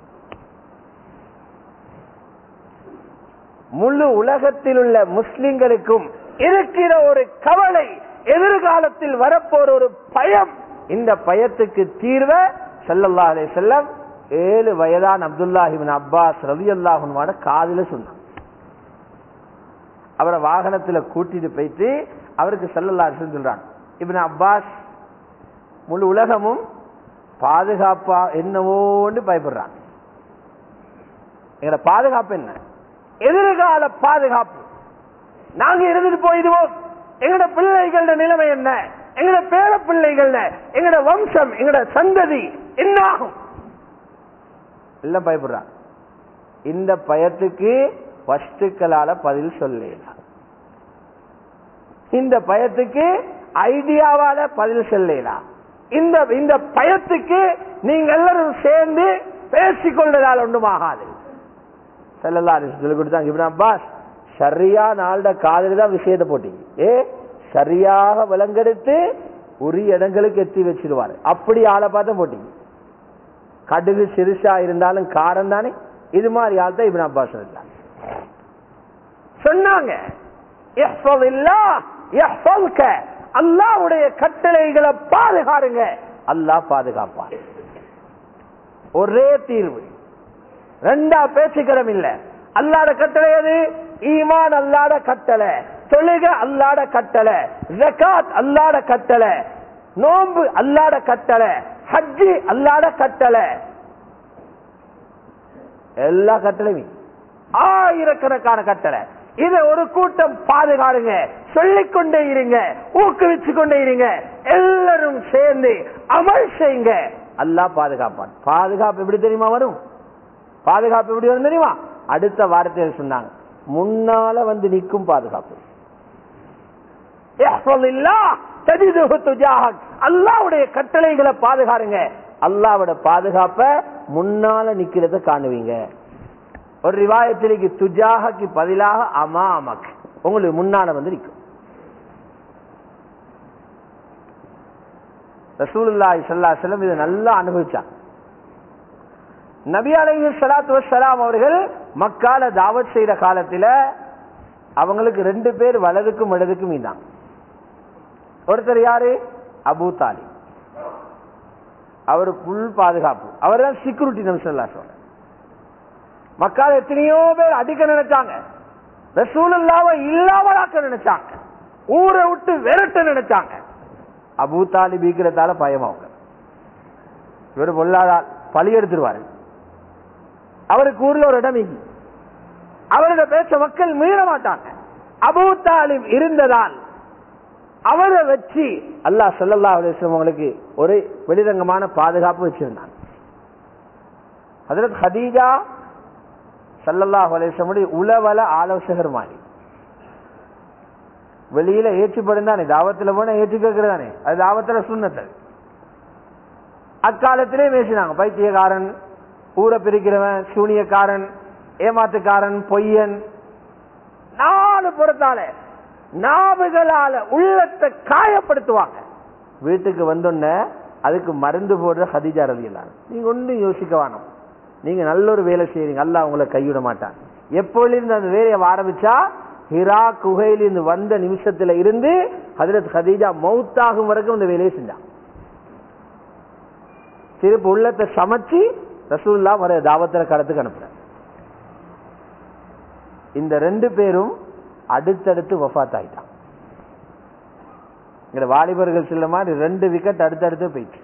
முழு உலகத்தில் உள்ள முஸ்லிம்களுக்கும் இருக்கிற ஒரு கவலை, எதிர்காலத்தில் வரப்போற ஒரு பயம், இந்த பயத்துக்கு தீர்வை ஸல்லல்லாஹு அலைஹி வஸல்லம் 7 வயதான அப்துல்லாஹ் இப்னு அப்பாஸ் ரலியல்லாஹு அன்ஹு காதுல சொன்னாங்க. அவரை வாகனத்துல கூட்டிட்டு போயிட்டு அவருக்கு ஸல்லல்லாஹு அலைஹி வஸல்லம் சொல்றாங்க, இப்னு அப்பாஸ், முழு உலகமும் பாதுகாப்பா என்னவோன்னு பயப்படுறாங்க, எங்களோட பாதுகாப்பு என்ன, எதிர்கால பாதுகாப்பு, நாங்க இருந்துட்டு போயிடுவோம், எங்களோட பிள்ளைகளோட நிலைமை என்ன, எங்களோட பேர பிள்ளைகள், எங்களோட வம்சம், எங்களோட சந்ததி என்ன ஆகும், எல்லாம் பயப்படுறாங்க. இந்த பயத்துக்கு வஸ்துக்களால பதில் சொல்லலாம், இந்த பயத்துக்கு ஐடியாவால பதில் சொல்லலாம், இந்த பயத்துக்கு நீங்க எல்லாரும் சேர்ந்து பேசிக்கொள்றதால் ஒன்றுமாகாது. ஸல்லல்லாஹு அலைஹி வஸல்லம் கொடுத்தாங்க, இப்னு அப்பாஸ், சரியா நாளோட காதல தான் விஷயத்தை போட்டீங்க, சரியாக விலங்கெடுத்து உரிய இடங்களுக்கு எத்தி வச்சிருவாரு, அப்படி ஆளை பார்த்து போட்டீங்க. கடுகு சிறுசா இருந்தாலும் காரம் தானே, இது மாதிரி ஆள் தான் இப்னு அப்பாஸ் சொன்னாங்க. அல்லாஹ்வுடைய கட்டளைகளை பாதுகாருங்க, அல்லாஹ் பாதுகாப்பார். ஒரே தீர்வு, ரெண்டா பேச்சுக்கிறோம் இல்ல. அல்லாஹ்ட கட்டளை எது? ஈமான் அல்லாஹ்ட கட்டளை, தொழுகை அல்லாஹ்ட கட்டளை, ஜகாத் அல்லாஹ்ட கட்டளை, நோன்பு அல்லாஹ்ட கட்டளை, ஹஜ் அல்லாஹ்ட கட்டளை. எல்லா கட்டளையும் ஆயிரக்கணக்கான கட்டளை. இதை ஒரு கூட்டம் பாதுகாருங்க, சொல்லிக்கொண்டே இருங்க, ஊக்குவிச்சு கொண்டே இருங்க, எல்லாரும் சேர்ந்து அமல் செய்யுங்க, அல்லாஹ் பாதுகாப்பான். பாதுகாப்பு எப்படி தெரியுமா வரும்? பாதுகாப்பு எப்படி வரும் தெரியுமா? அடுத்த வார்த்தையில் சொன்னாங்க, முன்னால வந்து நிற்கும் பாதுகாப்பு. அல்லாஹ்வுடைய கட்டளைகளை பாதுகாருங்க, அல்லாஹ்வோட பாதுகாப்ப முன்னால நிக்கிறத காணுவீங்க. ஒரு ரிவாயத்திற்கு துஜாஹக்கு பதிலாக அமாமக், உங்களுக்கு முன்னால வந்து நிற்கும். ரசூலுல்லாஹி ஸல்லல்லாஹு அலைஹி வஸல்லம் இதை நல்லா அனுபவிச்சாங்க. நபி அலைஹிஸ்ஸலாத்து வஸ்ஸலாம் அவர்கள் மக்கால தாவத் செய்த காலத்துல அவங்களுக்கு 2 பேர் வலதுக்கும் இடதுக்கும் இருந்தாங்க. ஒருத்தர் யாரு? அபூ தாலிப். அவர் புல் பாதுகாப்பு, அவர் தான் செக்யூரிட்டி. நபி ஸல்லல்லாஹு அலைஹி வஸல்லம் மக்கால எத்தனையோ பேர் அடிக்க நினைச்சாங்க, ரசூலுல்லாஹ்வை இல்லாமலாக்க நினைச்சாங்க, ஊரை விட்டு விரட்ட நினைச்சாங்க. அபூ தாலிப் இருக்கிறதால பயமாவுங்க, இவர் பொல்லாதால் பழி எடுத்துருவாரு. அவருக்கு ஊர்ல ஒரு இடம் இல்லை, அவரோட பேச்ச மக்கள் மீற மாட்டாங்க. அபூ தாலிப் இருந்ததால் அவரை வச்சு அல்லாஹ் ஸல்லல்லாஹு அலைஹி வஸல்லம் அவங்களுக்கு ஒரு வெளிரங்கமான பாதுகாப்பு வச்சிருந்தாங்க. ஹஜ்ரத் ஹதீஜா ஸல்லல்லாஹு அலைஹி வஸல்லம் உளவல ஆலோசகர் மாதிரி. வெளியில ஏற்றுப்படும் தானே, தாவத்துல போன ஏற்று கேட்கறதானே, அது தாவத்துல சுன்னத்து. அக்காலத்திலே பேசினாங்க, பைத்தியக்காரன், ஊரை பிரிக்கிறவன், சூனியக்காரன், ஏமாத்துக்காரன், பொய்யன், 4 புறத்தால நாவுகளால உள்ளத்தை காயப்படுத்துவாங்க. வீட்டுக்கு வந்தோன்ன அதுக்கு மருந்து போடுற ஹதீஜா ரலியல்லாஹு அன்ஹா. நீங்க ஒன்றும் யோசிக்க வேணாம், நீங்க நல்ல ஒரு வேலை செய்யறீங்க, அல்லாஹ் உங்களை கைவிட மாட்டான். எப்பொழுது அந்த வேலையை ஆரம்பிச்சா ஹிரா குகையிலிருந்து வந்த நிமிஷத்துல இருந்து ஹஜ்ரத் ஹதீஜா மௌத்தாகும் வரைக்கும் இந்த வேலையை செஞ்சாங்க. திருப்பி உள்ளத்தை சமைச்சு ரசூலுல்லாஹ் வர தாவத்துல கடத்துக்கு அனுப்புறாங்க. இந்த 2 பேரும் அடுத்தடுத்து வஃபாத் ஆயிட்டாங்க. இங்க வாலிபர்கள் சில மாதிரி 2 விக்கெட் அடுத்தடுத்து போயிட்டு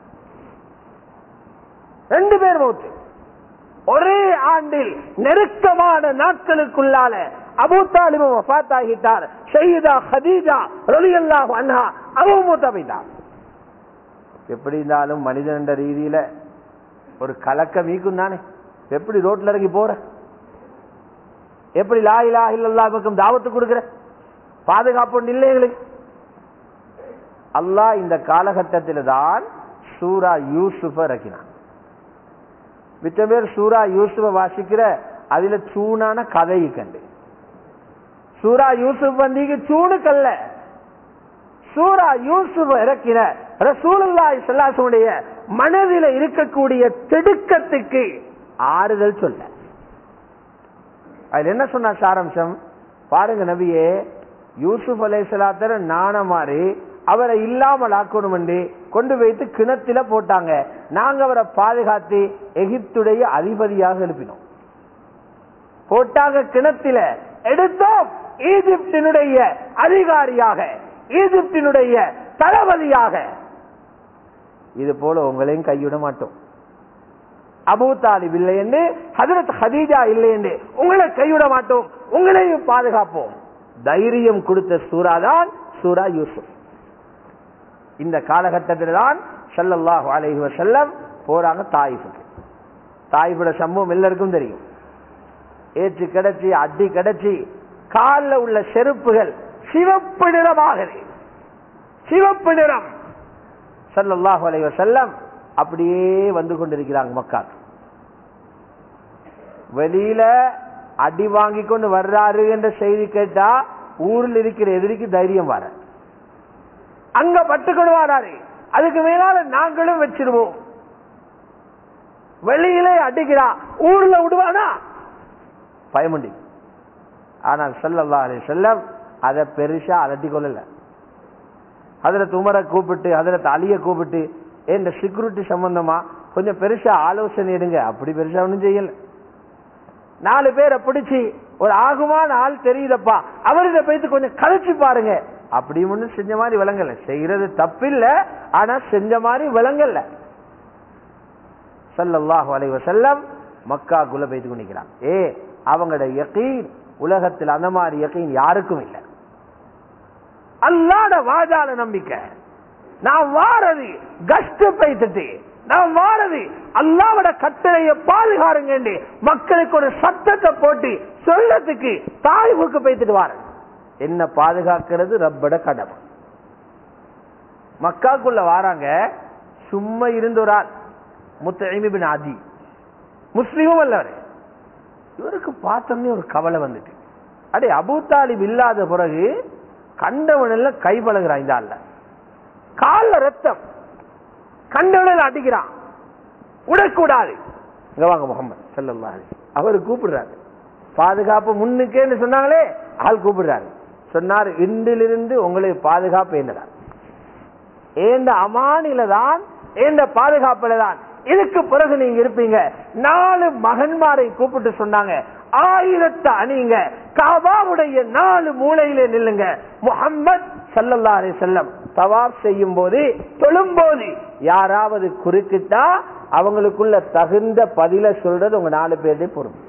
2 பேர் மௌத்து. ஒரே ஆண்டில் நெருக்கமான நாட்களுக்குள்ளால அபூ தாலிப் வஃபாத் ஆகிட்டார். சையதா ஹதீஜா ரலியல்லாஹு அன்ஹா அவங்க மௌத்தா போயிட்டாங்க. எப்படி இருந்தாலும் மனிதன் என்ற ரீதியில ஒரு கலக்கம் ஈக்கும் தானே. எப்படி ரோட்ல இறங்கி போற, எப்படி லா இலாஹ இல்லல்லாஹ் பக்கம் தாவத்து கொடுக்கிற, பாதுகாப்பு இல்லைங்களுக்கு. அல்லாஹ் இந்த காலகட்டத்தில் தான் சூரா யூசுஃப இறக்கினான். மிச்ச பேர் சூரா யூசுஃப வாசிக்கிற அதுல சூனான கதையை கண்டு. சூரா யூசுப் வந்தீங்க சூனுக்கல்ல, சூரா யூசுஃப இறக்கின ரசூலுல்லாஹி ஸல்லல்லாஹு அலைஹி வஸல்லம் மனதில் இருக்கக்கூடிய திடுக்கத்துக்கு ஆறுதல் சொல்ல. அதுல என்ன சொன்ன சாராம்சம் பாருங்க, நபியே யூசுப் அலைஹிஸ்ஸலாத்தர நாணமாறி அவரை இல்லாமல் ஆக்கணும் என்று கொண்டு வைத்து கிணத்தில போட்டாங்க. நாங்க அவரை பாதுகாத்து எகிப்துடைய அதிபதியாக எழுப்பினோம். போட்டாங்க கிணத்தில, எடுத்தோம் ஈஜிப்தினுடைய அதிகாரியாக, ஈஜிப்தினுடைய தளபதியாக. இது போல உங்களையும் கைவிட மாட்டோம். அபூ தாலிப் இல்லை என்று, ஹஜ்ரத் ஹதீஜா இல்லை என்று உங்களை கைவிட மாட்டோம், உங்களையும் பாதுகாப்போம். தைரியம் கொடுத்த சூரா தான் சூரா யூசுப். இந்த காலகட்டத்தில் தான் ஸல்லல்லாஹு அலைஹி வஸல்லம் போறாங்க தாயிஃபுக்கு. தாயிஃபோட சம்பவம் எல்லாருக்கும் தெரியும். ஏற்று கிடைச்சி அடி கிடைச்சி காலில் உள்ள செருப்புகள் சிவப்பு நிறமாகுது. சிவப்பு நிறம். ஸல்லல்லாஹு அலைஹி வஸல்லம் அப்படியே வந்து கொண்டிருக்கிறாங்க மக்காக்கு. வெளியில அடி வாங்கி கொண்டு வர்றாரு என்ற செய்தி கேட்டா ஊரில் இருக்கிற எதிரிக்கு தைரியம் வர, அங்க பட்டுக்கொண்டு வராரு, அதுக்கு மேலால நாங்களும் வச்சிருவோம். வெளியிலே அடிக்கிறா, ஊர்ல விடுவானா பயமுண்டி. ஆனால் ஸல்லல்லாஹு அலைஹி வஸல்லம் அதை பெருசா அலட்டி கொள்ளல. ஹஜ்ரத் உமரை கூப்பிட்டு ஹஜ்ரத் அலியை கூப்பிட்டு இந்த செக்யூரிட்டி சம்பந்தமா கொஞ்சம் பெருசா ஆலோசனை எடுங்க. அப்படி பெருசா ஒன்றும் செய்யல. 4 பேரை பிடிச்சி ஒரு ஆகுமான ஆள் தெரியுதப்பா, அவர்கிட்ட போயிட்டு கொஞ்சம் கழிச்சு பாருங்க. அப்படி ஒன்றும் செஞ்ச மாதிரி விளங்கல. செய்யறது தப்பில்ல, ஆனா செஞ்ச மாதிரி விளங்கல. ஸல்லல்லாஹு அலைஹி வஸல்லம் மக்காக்குள்ள போயிட்டு கொண்டிருக்கிறாங்க. அவங்களோட யகீன் உலகத்தில் அந்த மாதிரி யகீன் யாருக்கும் இல்லை. அல்லாஹ்வுடைய வாஜால நம்பிக்கை. நான் வாரது கஷ்ட பைத்துட்டு, நான் வாரது அல்லாஹ்வுடைய கட்டளையை பாதுகாருங்க மக்களுக்கு ஒரு சத்தத்தை போட்டு சொல்லத்துக்கு தாய்வுக்கு போய்த்துட்டு வாரேன். என்ன பாதுகாக்கிறது ரப்போட கடமை. மக்காக்குள்ள வாராங்க. சும்மா இருந்த ஒரு ஆள் முத்இம் இப்னு அதி, முஸ்லிமும் அல்லவர். இவருக்கு பார்த்தோன்னே ஒரு கவலை வந்துட்டு, அடே அபூ தாலிப் இல்லாத பிறகு கண்டவன் எல்லாம் கை பழகுறான். இந்த ஆள்ல கால ரத்தம், கண்டவன் அடிக்கிறான், உடக்கூடாது. இங்க வாங்க முகமது ஸல்லல்லாஹு அலைஹி வஸல்லம். அவரு கூப்பிடுறாரு. பாதுகாப்பு முன்னுக்கேன்னு சொன்னாங்களே, ஆள் கூப்பிடுறாரு. சொன்னார், இன்றிலிருந்து உங்களுக்கு பாதுகாப்பு என்னடா? ஏந்த அமானில தான், ஏந்த பாதுகாப்புல தான் இதுக்கு பிறகு நீங்க இருப்பீங்க. 4 மகன்மாரை கூப்பிட்டு சொன்னாங்க, 1000 அணிங்க, காபாவுடைய 4 மூலையிலே நில்லுங்க. முஹம்மத் ஸல்லல்லாஹு அலைஹி வஸல்லம் தவாப் செய்யும் போது, தொழும் போது யாராவது குறுக்கிட்டா அவங்களுக்குள்ள தகுந்த பதில சொல்றது உங்க 4 பேருடைய பொறுப்பு.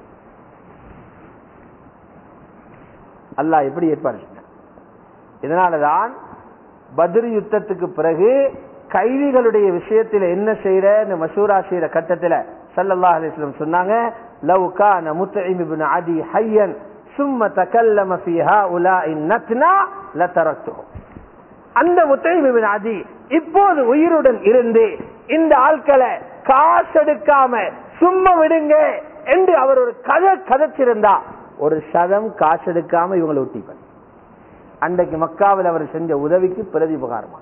அல்லாஹ் எப்படி ஏற்பாடு செய்ய. இதனாலதான் பத்ர் யுத்தத்துக்கு பிறகு கைதிகளுடைய விஷயத்தில் என்ன செய்யற மஷூரா செய்யற கட்டத்தில் ஸல்லல்லாஹு அலைஹி வஸல்லம் சொன்னாங்க, லவ் கான முத்இம் இப்னு அதி ஹய்யன் ثم تكلم في هؤلاء النتنا لتركته. அந்த முத்இம் இப்னு அதி இப்போது உயிருடன் இருந்து இந்த ஆட்களை காசெடுக்காம சும்மா விடுங்க என்று அவர் ஒரு கதை கதைச்சிருந்தா, ஒரு சதம் காசெடுக்காம இவங்களை ஒட்டிப்பார். அன்றைக்கு மக்காவில் அவர் செஞ்ச உதவிக்கு பிரதி உபகாரமா.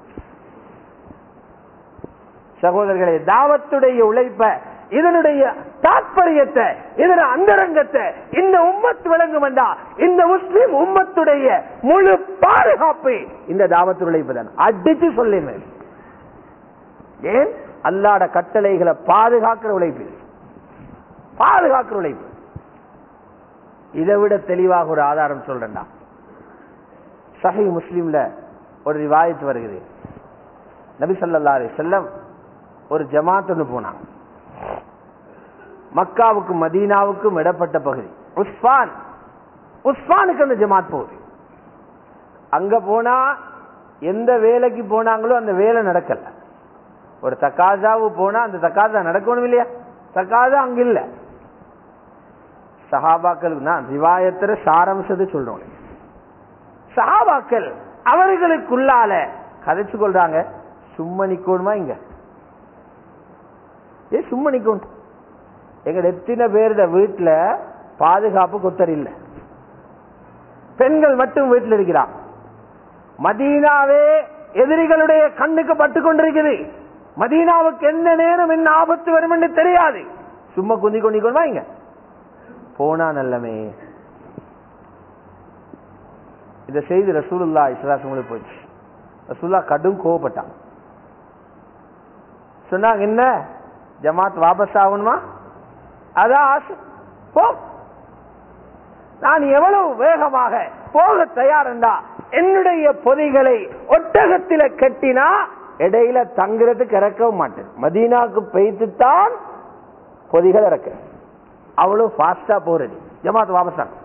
சகோதரர்களே, தாவத்துடைய உழைப்ப, இதனுடைய தாற்பயத்தை, இதன அந்தரங்கத்தை இந்த உம்மத் விளங்கும் என்றா, இந்த முஸ்லிம் உம்மத்துடைய முழு பாதுகாப்பு இந்த தாவத்து உழைப்பு தான். அடிச்சு சொல்லுங்க. ஏன்? அல்லாஹ்வுடைய கட்டளைகளை பாதுகாக்கிற உழைப்பு, பாதுகாக்கிற உழைப்பு. இதை விட தெளிவாக ஒரு ஆதாரம் சொல்றேன்டா. சஹீஹ் முஸ்லிம்ல ஒரு ரிவாயத் வருகிறது. நபி ஸல்லல்லாஹு அலைஹி வஸல்லம் ஒரு ஜமாத் ஒன்று போனாங்க. மக்காவுக்கும் மதீனாவுக்கும் இடப்பட்ட பகுதி உஸ்பானுக்கு அந்த ஜமாத் போகுது. அங்க போனா எந்த வேலைக்கு போனாங்களோ அந்த வேலை நடக்கல. ஒரு தக்காசாவு போனா அந்த தக்காசா நடக்கணும் இல்லையா? தக்காசா அங்க இல்ல. சஹாபாக்களுக்கு நான் ரிவாயத்துல சாரம்சத்தை சொல்றோம். சஹாபாக்கள் அவர்களுக்குள்ளால கதைச்சு கொள்றாங்க, சும்மா நிக்கணுமா இங்க? சும்மா நிக்கணும். எங்க எத்தனை பேருட வீட்டுல பாதுகாப்பு கொத்தர் இல்ல, பெண்கள் மட்டும் வீட்டில் இருக்கிறான். மதீனாவே எதிரிகளுடைய கண்ணுக்கு பட்டு கொண்டிருக்குது. மதீனாவுக்கு என்ன நேரம் என்ன ஆபத்து வரும் என்று தெரியாது. சும்மா குந்தி கொண்டிக்கணுமா இங்க? போனா நல்லமே. இந்த செய்தி ரசூலுல்லாஹி ஸல்லல்லாஹு அலைஹி வஸல்லம் போச்சு. ரசூலுல்லாஹ் கடும் கோபப்பட்டாங்க. சொன்னாங்க, என்ன ஜமாத் வாபஸ் ஆகணுமா? அதான் போ. நான் எவ்வளவு வேகமாக போக தயார் என்றா, என்னுடைய பொதிகளை ஒட்டகத்தில கட்டினா இடையில தங்குறதுக்கு இறக்கவும் மாட்டேன். மதீனாவுக்கு பெய்துத்தான் பொதிகள் இறக்க. அவ்வளவு ஃபாஸ்டா போறது. ஜமாத் வாபஸ் ஆகும்.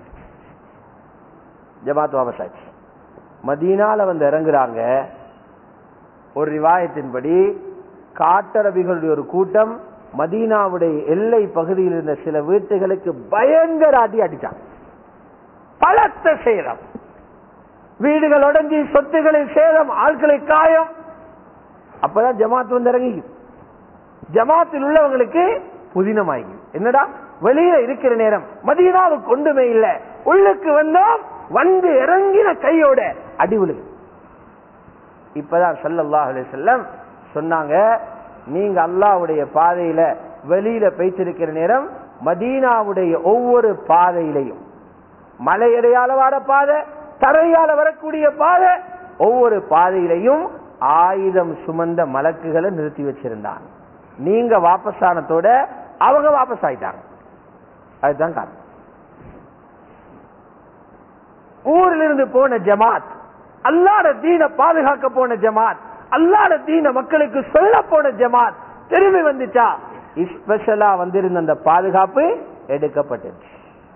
ஜமாத் வாபஸ் ஆச்சு. மதீனால வந்து இறங்குறாங்க. ஒரு ரிவாயத்தின்படி காட்டரபிகளுடைய ஒரு கூட்டம் மதீனாவுடைய எல்லை பகுதியில் இருந்த சில வீட்டுகளுக்கு பயங்கர அடி அடிச்சாங்க. பலத்த சேதம், வீடுகள் உடைஞ்சி, சொத்துக்களின் சேதம், ஆட்களை காயம். அப்பதான் ஜமாத் வந்து இறங்கி. ஜமாத்தில் உள்ளவங்களுக்கு புதினமாகி, என்னடா வெளியே இருக்கிற நேரம் மதீனாவுக்கு ஒன்றுமே இல்லை, உள்ளுக்கு வந்தோம், வந்து இறங்கின கையோட அடி விழுது. இப்பதான் ஸல்லல்லாஹு அலைஹி வஸல்லம் சொன்னாங்க, நீங்க அல்லாஹ்வுடைய பாதையில வெளியில போய்த்திருக்கிற நேரம் மதீனாவுடைய ஒவ்வொரு பாதையிலையும், மலையடையால வர பாதை, தரையால வரக்கூடிய பாதை, ஒவ்வொரு பாதையிலையும் ஆயுதம் சுமந்த மலக்குகளை நிறுத்தி வச்சிருந்தாங்க. நீங்க வாபஸானத்தோட அவங்க வாபஸ் ஆயிட்டாங்க. அதுதான் காரணம். ஊரிலிருந்து போன ஜமாத், அல்லாஹ்வுடைய தீனை பாதுகாக்க போன ஜமாத், அல்லாஹ்வுடைய தீனை மக்களுக்கு சொல்ல போன ஜமாத் திரும்பி வந்துச்சா ஸ்பெஷலா வந்திருந்த அந்த பாதுகாப்பு எடுக்கப்பட்டுச்சு.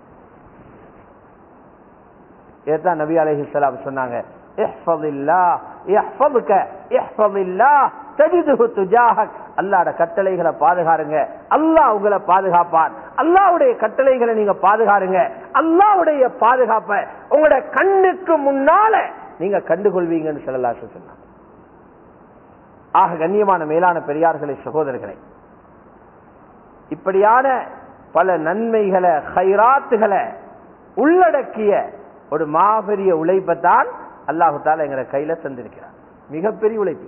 இதுதான் நபி அலைஹிஸ்ஸலாம் சொன்னாங்க, இஹ்ஃபதில்லாஹ் யஹ்ஃபதுக இஹ்ஃபதில்லாஹ் தஜிதுஹு துஜாஹக். அல்லாஹ்வுடைய கட்டளைகளை பாதுகாருங்க, அல்லாஹ் உங்களை பாதுகாப்பான். அல்லாஹ்வுடைய கட்டளைகளை நீங்க பாதுகாருங்க, அல்லாஹ்வுடைய பாதுகாப்பை உங்களுடைய கண்ணுக்கு முன்னால நீங்க கண்டுகொள்வீங்கன்னு ஸல்லல்லாஹு அலைஹி வஸல்லம் சொன்னாங்க. ஆக கண்ணியமான மேலான பெரியார்களே, சகோதரர்களே, இப்படியான பல நன்மைகளை ஹைராத்துகளை உள்ளடக்கிய ஒரு மாபெரிய உழைப்பைத்தான் அல்லாஹு தஆலா எங்களை கையில தந்திருக்கிறார். மிகப்பெரிய உழைப்பு.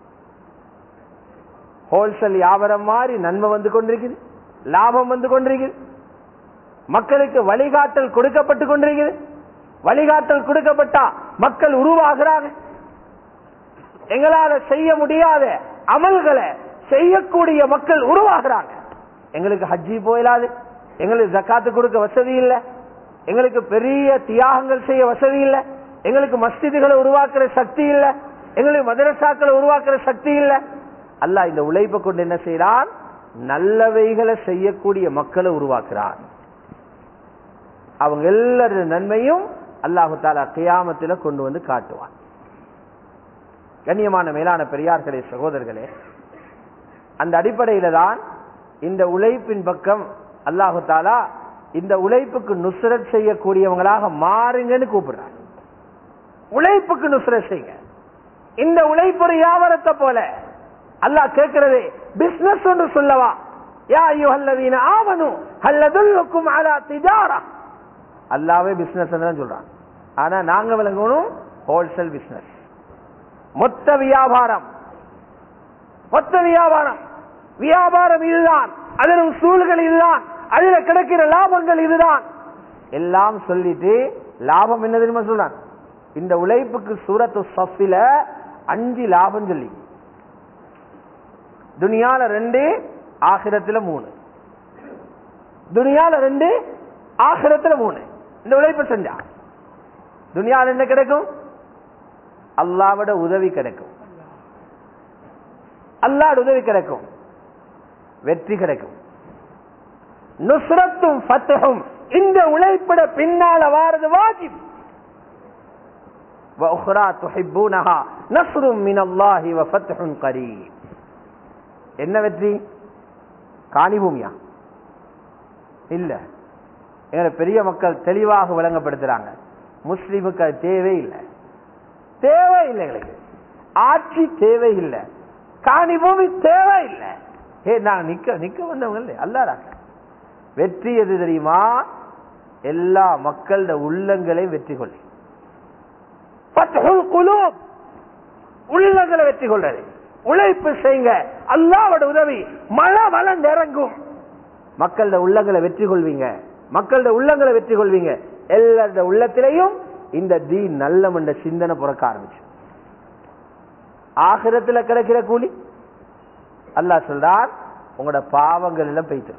ஹோல்சேல் வியாபாரம் மாதிரி நன்மை வந்து கொண்டிருக்குது, லாபம் வந்து கொண்டிருக்குது, மக்களுக்கு வழிகாட்டல் கொடுக்கப்பட்டு கொண்டிருக்குது. வழிகாட்டல் கொடுக்கப்பட்டா மக்கள் உருவாகிறாங்க. எங்களால செய்ய முடியாத அமல்களை செய்யக்கூடிய மக்கள் உருவாகிறாங்க. எங்களுக்கு ஹஜ்ஜி போயிடாது, எங்களுக்கு ஜக்காத்து கொடுக்க வசதி இல்லை, எங்களுக்கு பெரிய தியாகங்கள் செய்ய வசதி இல்லை, எங்களுக்கு மஸ்ஜிதுகளை உருவாக்குற சக்தி இல்லை, எங்களுக்கு மதரசாக்களை உருவாக்குற சக்தி இல்லை. அல்லாஹ் இந்த உழைப்பை கொண்டு என்ன செய்யறான்? நல்லவைகளை செய்யக்கூடிய மக்களை உருவாக்குறான். அவங்க எல்லாருடைய நன்மையும் அல்லாஹு தஆலா கியாமத்தில் கொண்டு வந்து காட்டுவான். கண்ணியமான மேலான பெரியார்களே, சகோதரர்களே, அந்த அடிப்படையில தான் இந்த உழைப்பின் பக்கம் அல்லாஹு தஆலா இந்த உழைப்புக்கு நுஸ்ரத் செய்யக்கூடியவங்களாக மாறுங்கன்னு கூப்பிடுறாங்க. உழைப்புக்கு நுஸ்ரத் செய்யுங்க. இந்த உழைப்பு ஒரு வியாபாரத்தை போல. அல்லாஹ் கேட்கிறது பிசினஸ் ஒன்று சொல்லவா? யா அய்யுஹல்லதீன ஆமனு ஹல் அதுல்லுக்கும் அலா திஜாரா. அல்லாஹ்வே பிசினஸ் தான் சொல்றான். ஆனா நாங்க விளங்கணும் ஹோல்சேல் பிசினஸ், மொத்த வியாபாரம். மொத்த வியாபாரம், வியாபாரம் இதுதான், அதில் சூழ்கள் இதுதான், அதுல கிடைக்கிற லாபங்கள் இதுதான் எல்லாம் சொல்லிட்டு லாபம் என்ன தெரியுமா சொல்றான்? இந்த உழைப்புக்கு சூரத்து ஸஃப்ல 5 லாபம் சொல்லி, துனியால 2, ஆகிரத்துல 3. துனியால 2, ஆகிரத்துல 3. இந்த உழைப்பு செஞ்சா துனியால என்ன கிடைக்கும்? அல்லாஹ்வோட உதவி கிடைக்கும், அல்லாஹ்வோட உதவி கிடைக்கும், வெற்றி கிடைக்கும். நுஸ்ரத்தும் ஃபத்ஹும் இந்த உழைப்பட பின்னால வாரது வாஜிப். வஉக்ரா துஹிப்பூனஹா நஸ்ரும் மினல்லாஹி வஃத்ஹுன் கரீப். என்ன வெற்றி? காணி பூமியா? இல்ல. எங்க பெரிய மக்கள் தெளிவாக விளங்கப்படுத்துறாங்க, முஸ்லிமுக்கு அது தேவையில்லை, தேவையில்லை. எங்களுக்கு ஆட்சி தேவையில்லை, காணி பூமி தேவையில்லை. நாங்க நிக்க வந்தவங்க இல்லை. அல்லாஹ் வெற்றி எது தெரியுமா? எல்லா மக்களோட உள்ளங்களை வெற்றி கொள்ளு, உள்ளங்களை வெற்றி கொள்றது. உழைப்பு செய்யுங்க, அல்லாஹ்வோட உதவி மழை வளம் இறங்கும். மக்களோட உள்ளங்களை வெற்றி கொள்வீங்க, மக்களோட உள்ளங்களை வெற்றி கொள்வீங்க. எல்லாரோட உள்ளத்திலையும் இந்த தீன் நல்லம் என்ற சிந்தனை பிறக்க ஆரம்பிச்சு. ஆகிரத்துல கிடைக்கிற கூலி அல்லாஹ் சொல்றார், உங்களோட பாவங்கள் எல்லாம் போய்த்து.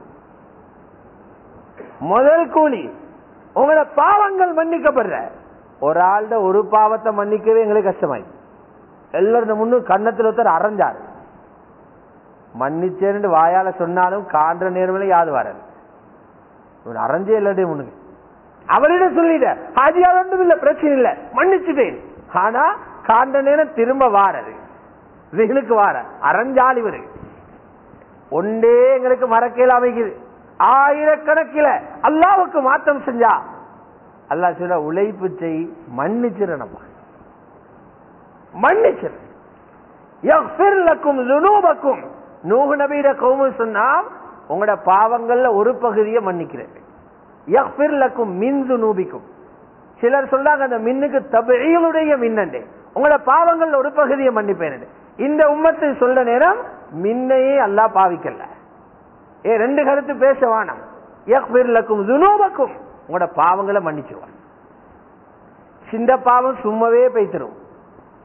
முதல் கூலி உங்களோட பாவங்கள் மன்னிக்கப்படுற. ஒரு ஆள்ட ஒரு பாவத்தை மன்னிக்கவே எங்களுக்கு கஷ்டமாயி. எல்லாரும் முன்னு கண்ணத்தில் ஒருத்தர் அரைஞ்சாரு. மன்னிச்சேன்னு வாயால சொன்னாலும் காண்ற நேர்மையில யாது வராது. அரைஞ்சே எல்லாத்தையும் முன்னுக்கு அவரிடம் சொல்லிட்ட ஹாஜியா ஒன்றும் இல்ல, பிரச்சனை இல்ல, மன்னிச்சுட்டேன். ஆனா காண்ற நேரம் திரும்ப வாரது, வெயிலுக்கு வார அரைஞ்சாலி வருது. ஒன்றே எங்களுக்கு மறக்கையில் அமைக்குது. ஆயிரக்கணக்கில் அல்லாஹ்வுக்கு மாற்றம் செஞ்சா அல்லாஹ் சொல்ல உழைப்பு செய், மன்னிச்சிடணும், மன்னிச்சிரு. யக்ஃபிர் லக்கும் ஸுனூபக்கும். நூஹ் நபியோட கௌம் சொன்னா உங்களோட பாவங்கள்ல ஒரு பகுதியை மன்னிக்கிறது. யக்ஃபிர் லக்கும் மின் ஸுனூபிக்கும். சிலர் சொல்றாங்க அந்த மின்னுக்கு தபீலுடைய மின்னண்டே, உங்களோட பாவங்கள்ல ஒரு பகுதியை மன்னிப்பேன். இந்த உம்மத்தை சொல்ற நேரம் மின்னையே அல்லாஹ் பாவிக்கல. 2 கருத்து பேச வேணாம். யக்ஃபிர் லக்கும் ஸுனூபக்கும், உங்களோட பாவங்களை மன்னிச்சிருவான். சின்ன பாவம் சும்மாவே பேய்த்திரும்,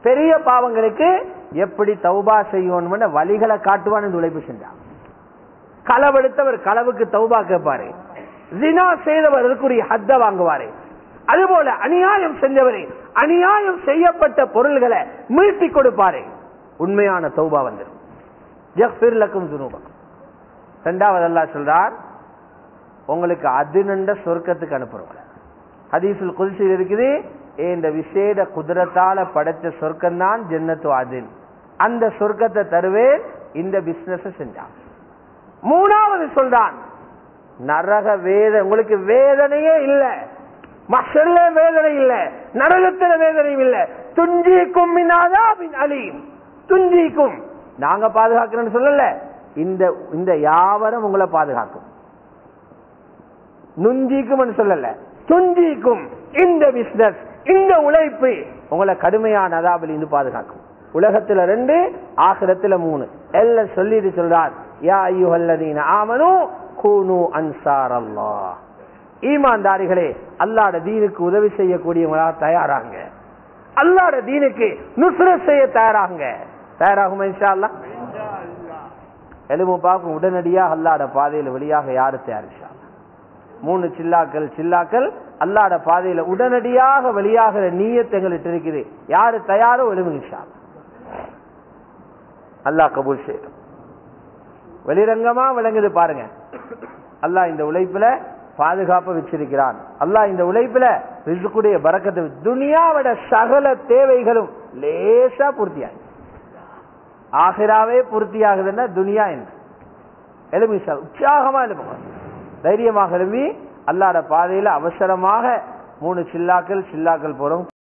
பெரிய பாவங்களுக்கு எப்படி தௌபா செய்யணும்னு வழிகளை காட்டுவான் இந்த உழைப்பு செஞ்சான். களவெடுத்தவர் களவுக்கு தௌபா கேட்பாரு, ஜினா செய்தவர் அதுக்குரிய ஹத்த வாங்குவாரு. அதுபோல அநியாயம் செஞ்சவரை அநியாயம் செய்யப்பட்ட பொருள்களை மீட்டி கொடுப்பாரு. உண்மையான தௌபா வந்துடும். யக்ஃபிர் லக்கும் ذுனூபக்கும். இரண்டாவது அல்லாஹ் சொல்றார், உங்களுக்கு அதினண்ட சொர்க்கத்துக்கு அனுப்புறவங்க. ஹதீஸுல் குத்ஸில் இருக்குது, இந்த விசேட குதிரத்தால படைச்ச சொர்க்கம் தான் ஜன்னத்து அதின். அந்த சொர்க்கத்தை தருவேன் இந்த பிசினஸ் செஞ்சான். மூணாவது சொல்றான், நரக உங்களுக்கு வேதனையே இல்ல, மஹ்ஷர்ல வேதனை இல்ல, நரகத்துல வேதனையும் இல்ல. துஞ்சிக்கும் மின் அஸாபின் அலீம். துஞ்சிக்கும் நாங்க பாதுகாக்கிறோம்னு சொல்லல, இந்த யாவரும் உங்களை பாதுகாக்கும். நுஞ்சிக்கும் சொல்லல, துஞ்சிக்கும். இந்த பிசினஸ், இந்த உழைப்பு உங்களை கடுமையான அஸாபில் இருந்து பாதுகாக்கும். உலகத்துல 2, ஆகிரத்துல 3 எல்லாம் சொல்லிட்டு சொல்றார், யா அய்யுஹல்லதீன ஆமனூ கூனூ அன்சாரல்லாஹ். ஈமான்தாரிகளே, அல்லாஹ்வுடைய தீனுக்கு உதவி செய்யக்கூடியவங்களா தயாராங்க. அல்லாஹ்வுடைய தீனுக்கு நுஸ்ரத் செய்ய தயாராங்க. தயாராகுமா இன்ஷா அல்லாஹ்? எலும்பு பார்க்கும் உடனடியாக அல்லாஹ்வுடைய பாதையில் வெளியாக யாரு தயார்? இன்ஷா அல்லாஹ் 3 சில்லாக்கள் அல்லாஹ்வுடைய பாதையில உடனடியாக வெளியாகிற நியத் எங்களுக்கு இருக்குது. யாரு தயாரோ எலும்பு இன்ஷா அல்லாஹ். அல்லாஹ் கபூல் செய்யும். வெளிரங்கமா விளங்குது பாருங்க. அல்லாஹ் இந்த உழைப்புல பாதுகாப்பு வச்சிருக்கிறான். அல்லாஹ் இந்த உழைப்புல ரிஸ்குடைய பரக்கத்தை, துனியாவோட சகல தேவைகளும் லேசா பூர்த்தியாகும். ஆகிராவே பூர்த்தியாகுதுன்னா துனியா என்ன? எழுமி உற்சாகமா எழுப்புங்க, தைரியமாக எழுப்பி அல்லாஹ்வுடைய பாதையில அவசரமாக 3 சில்லாக்கள் போறோம்.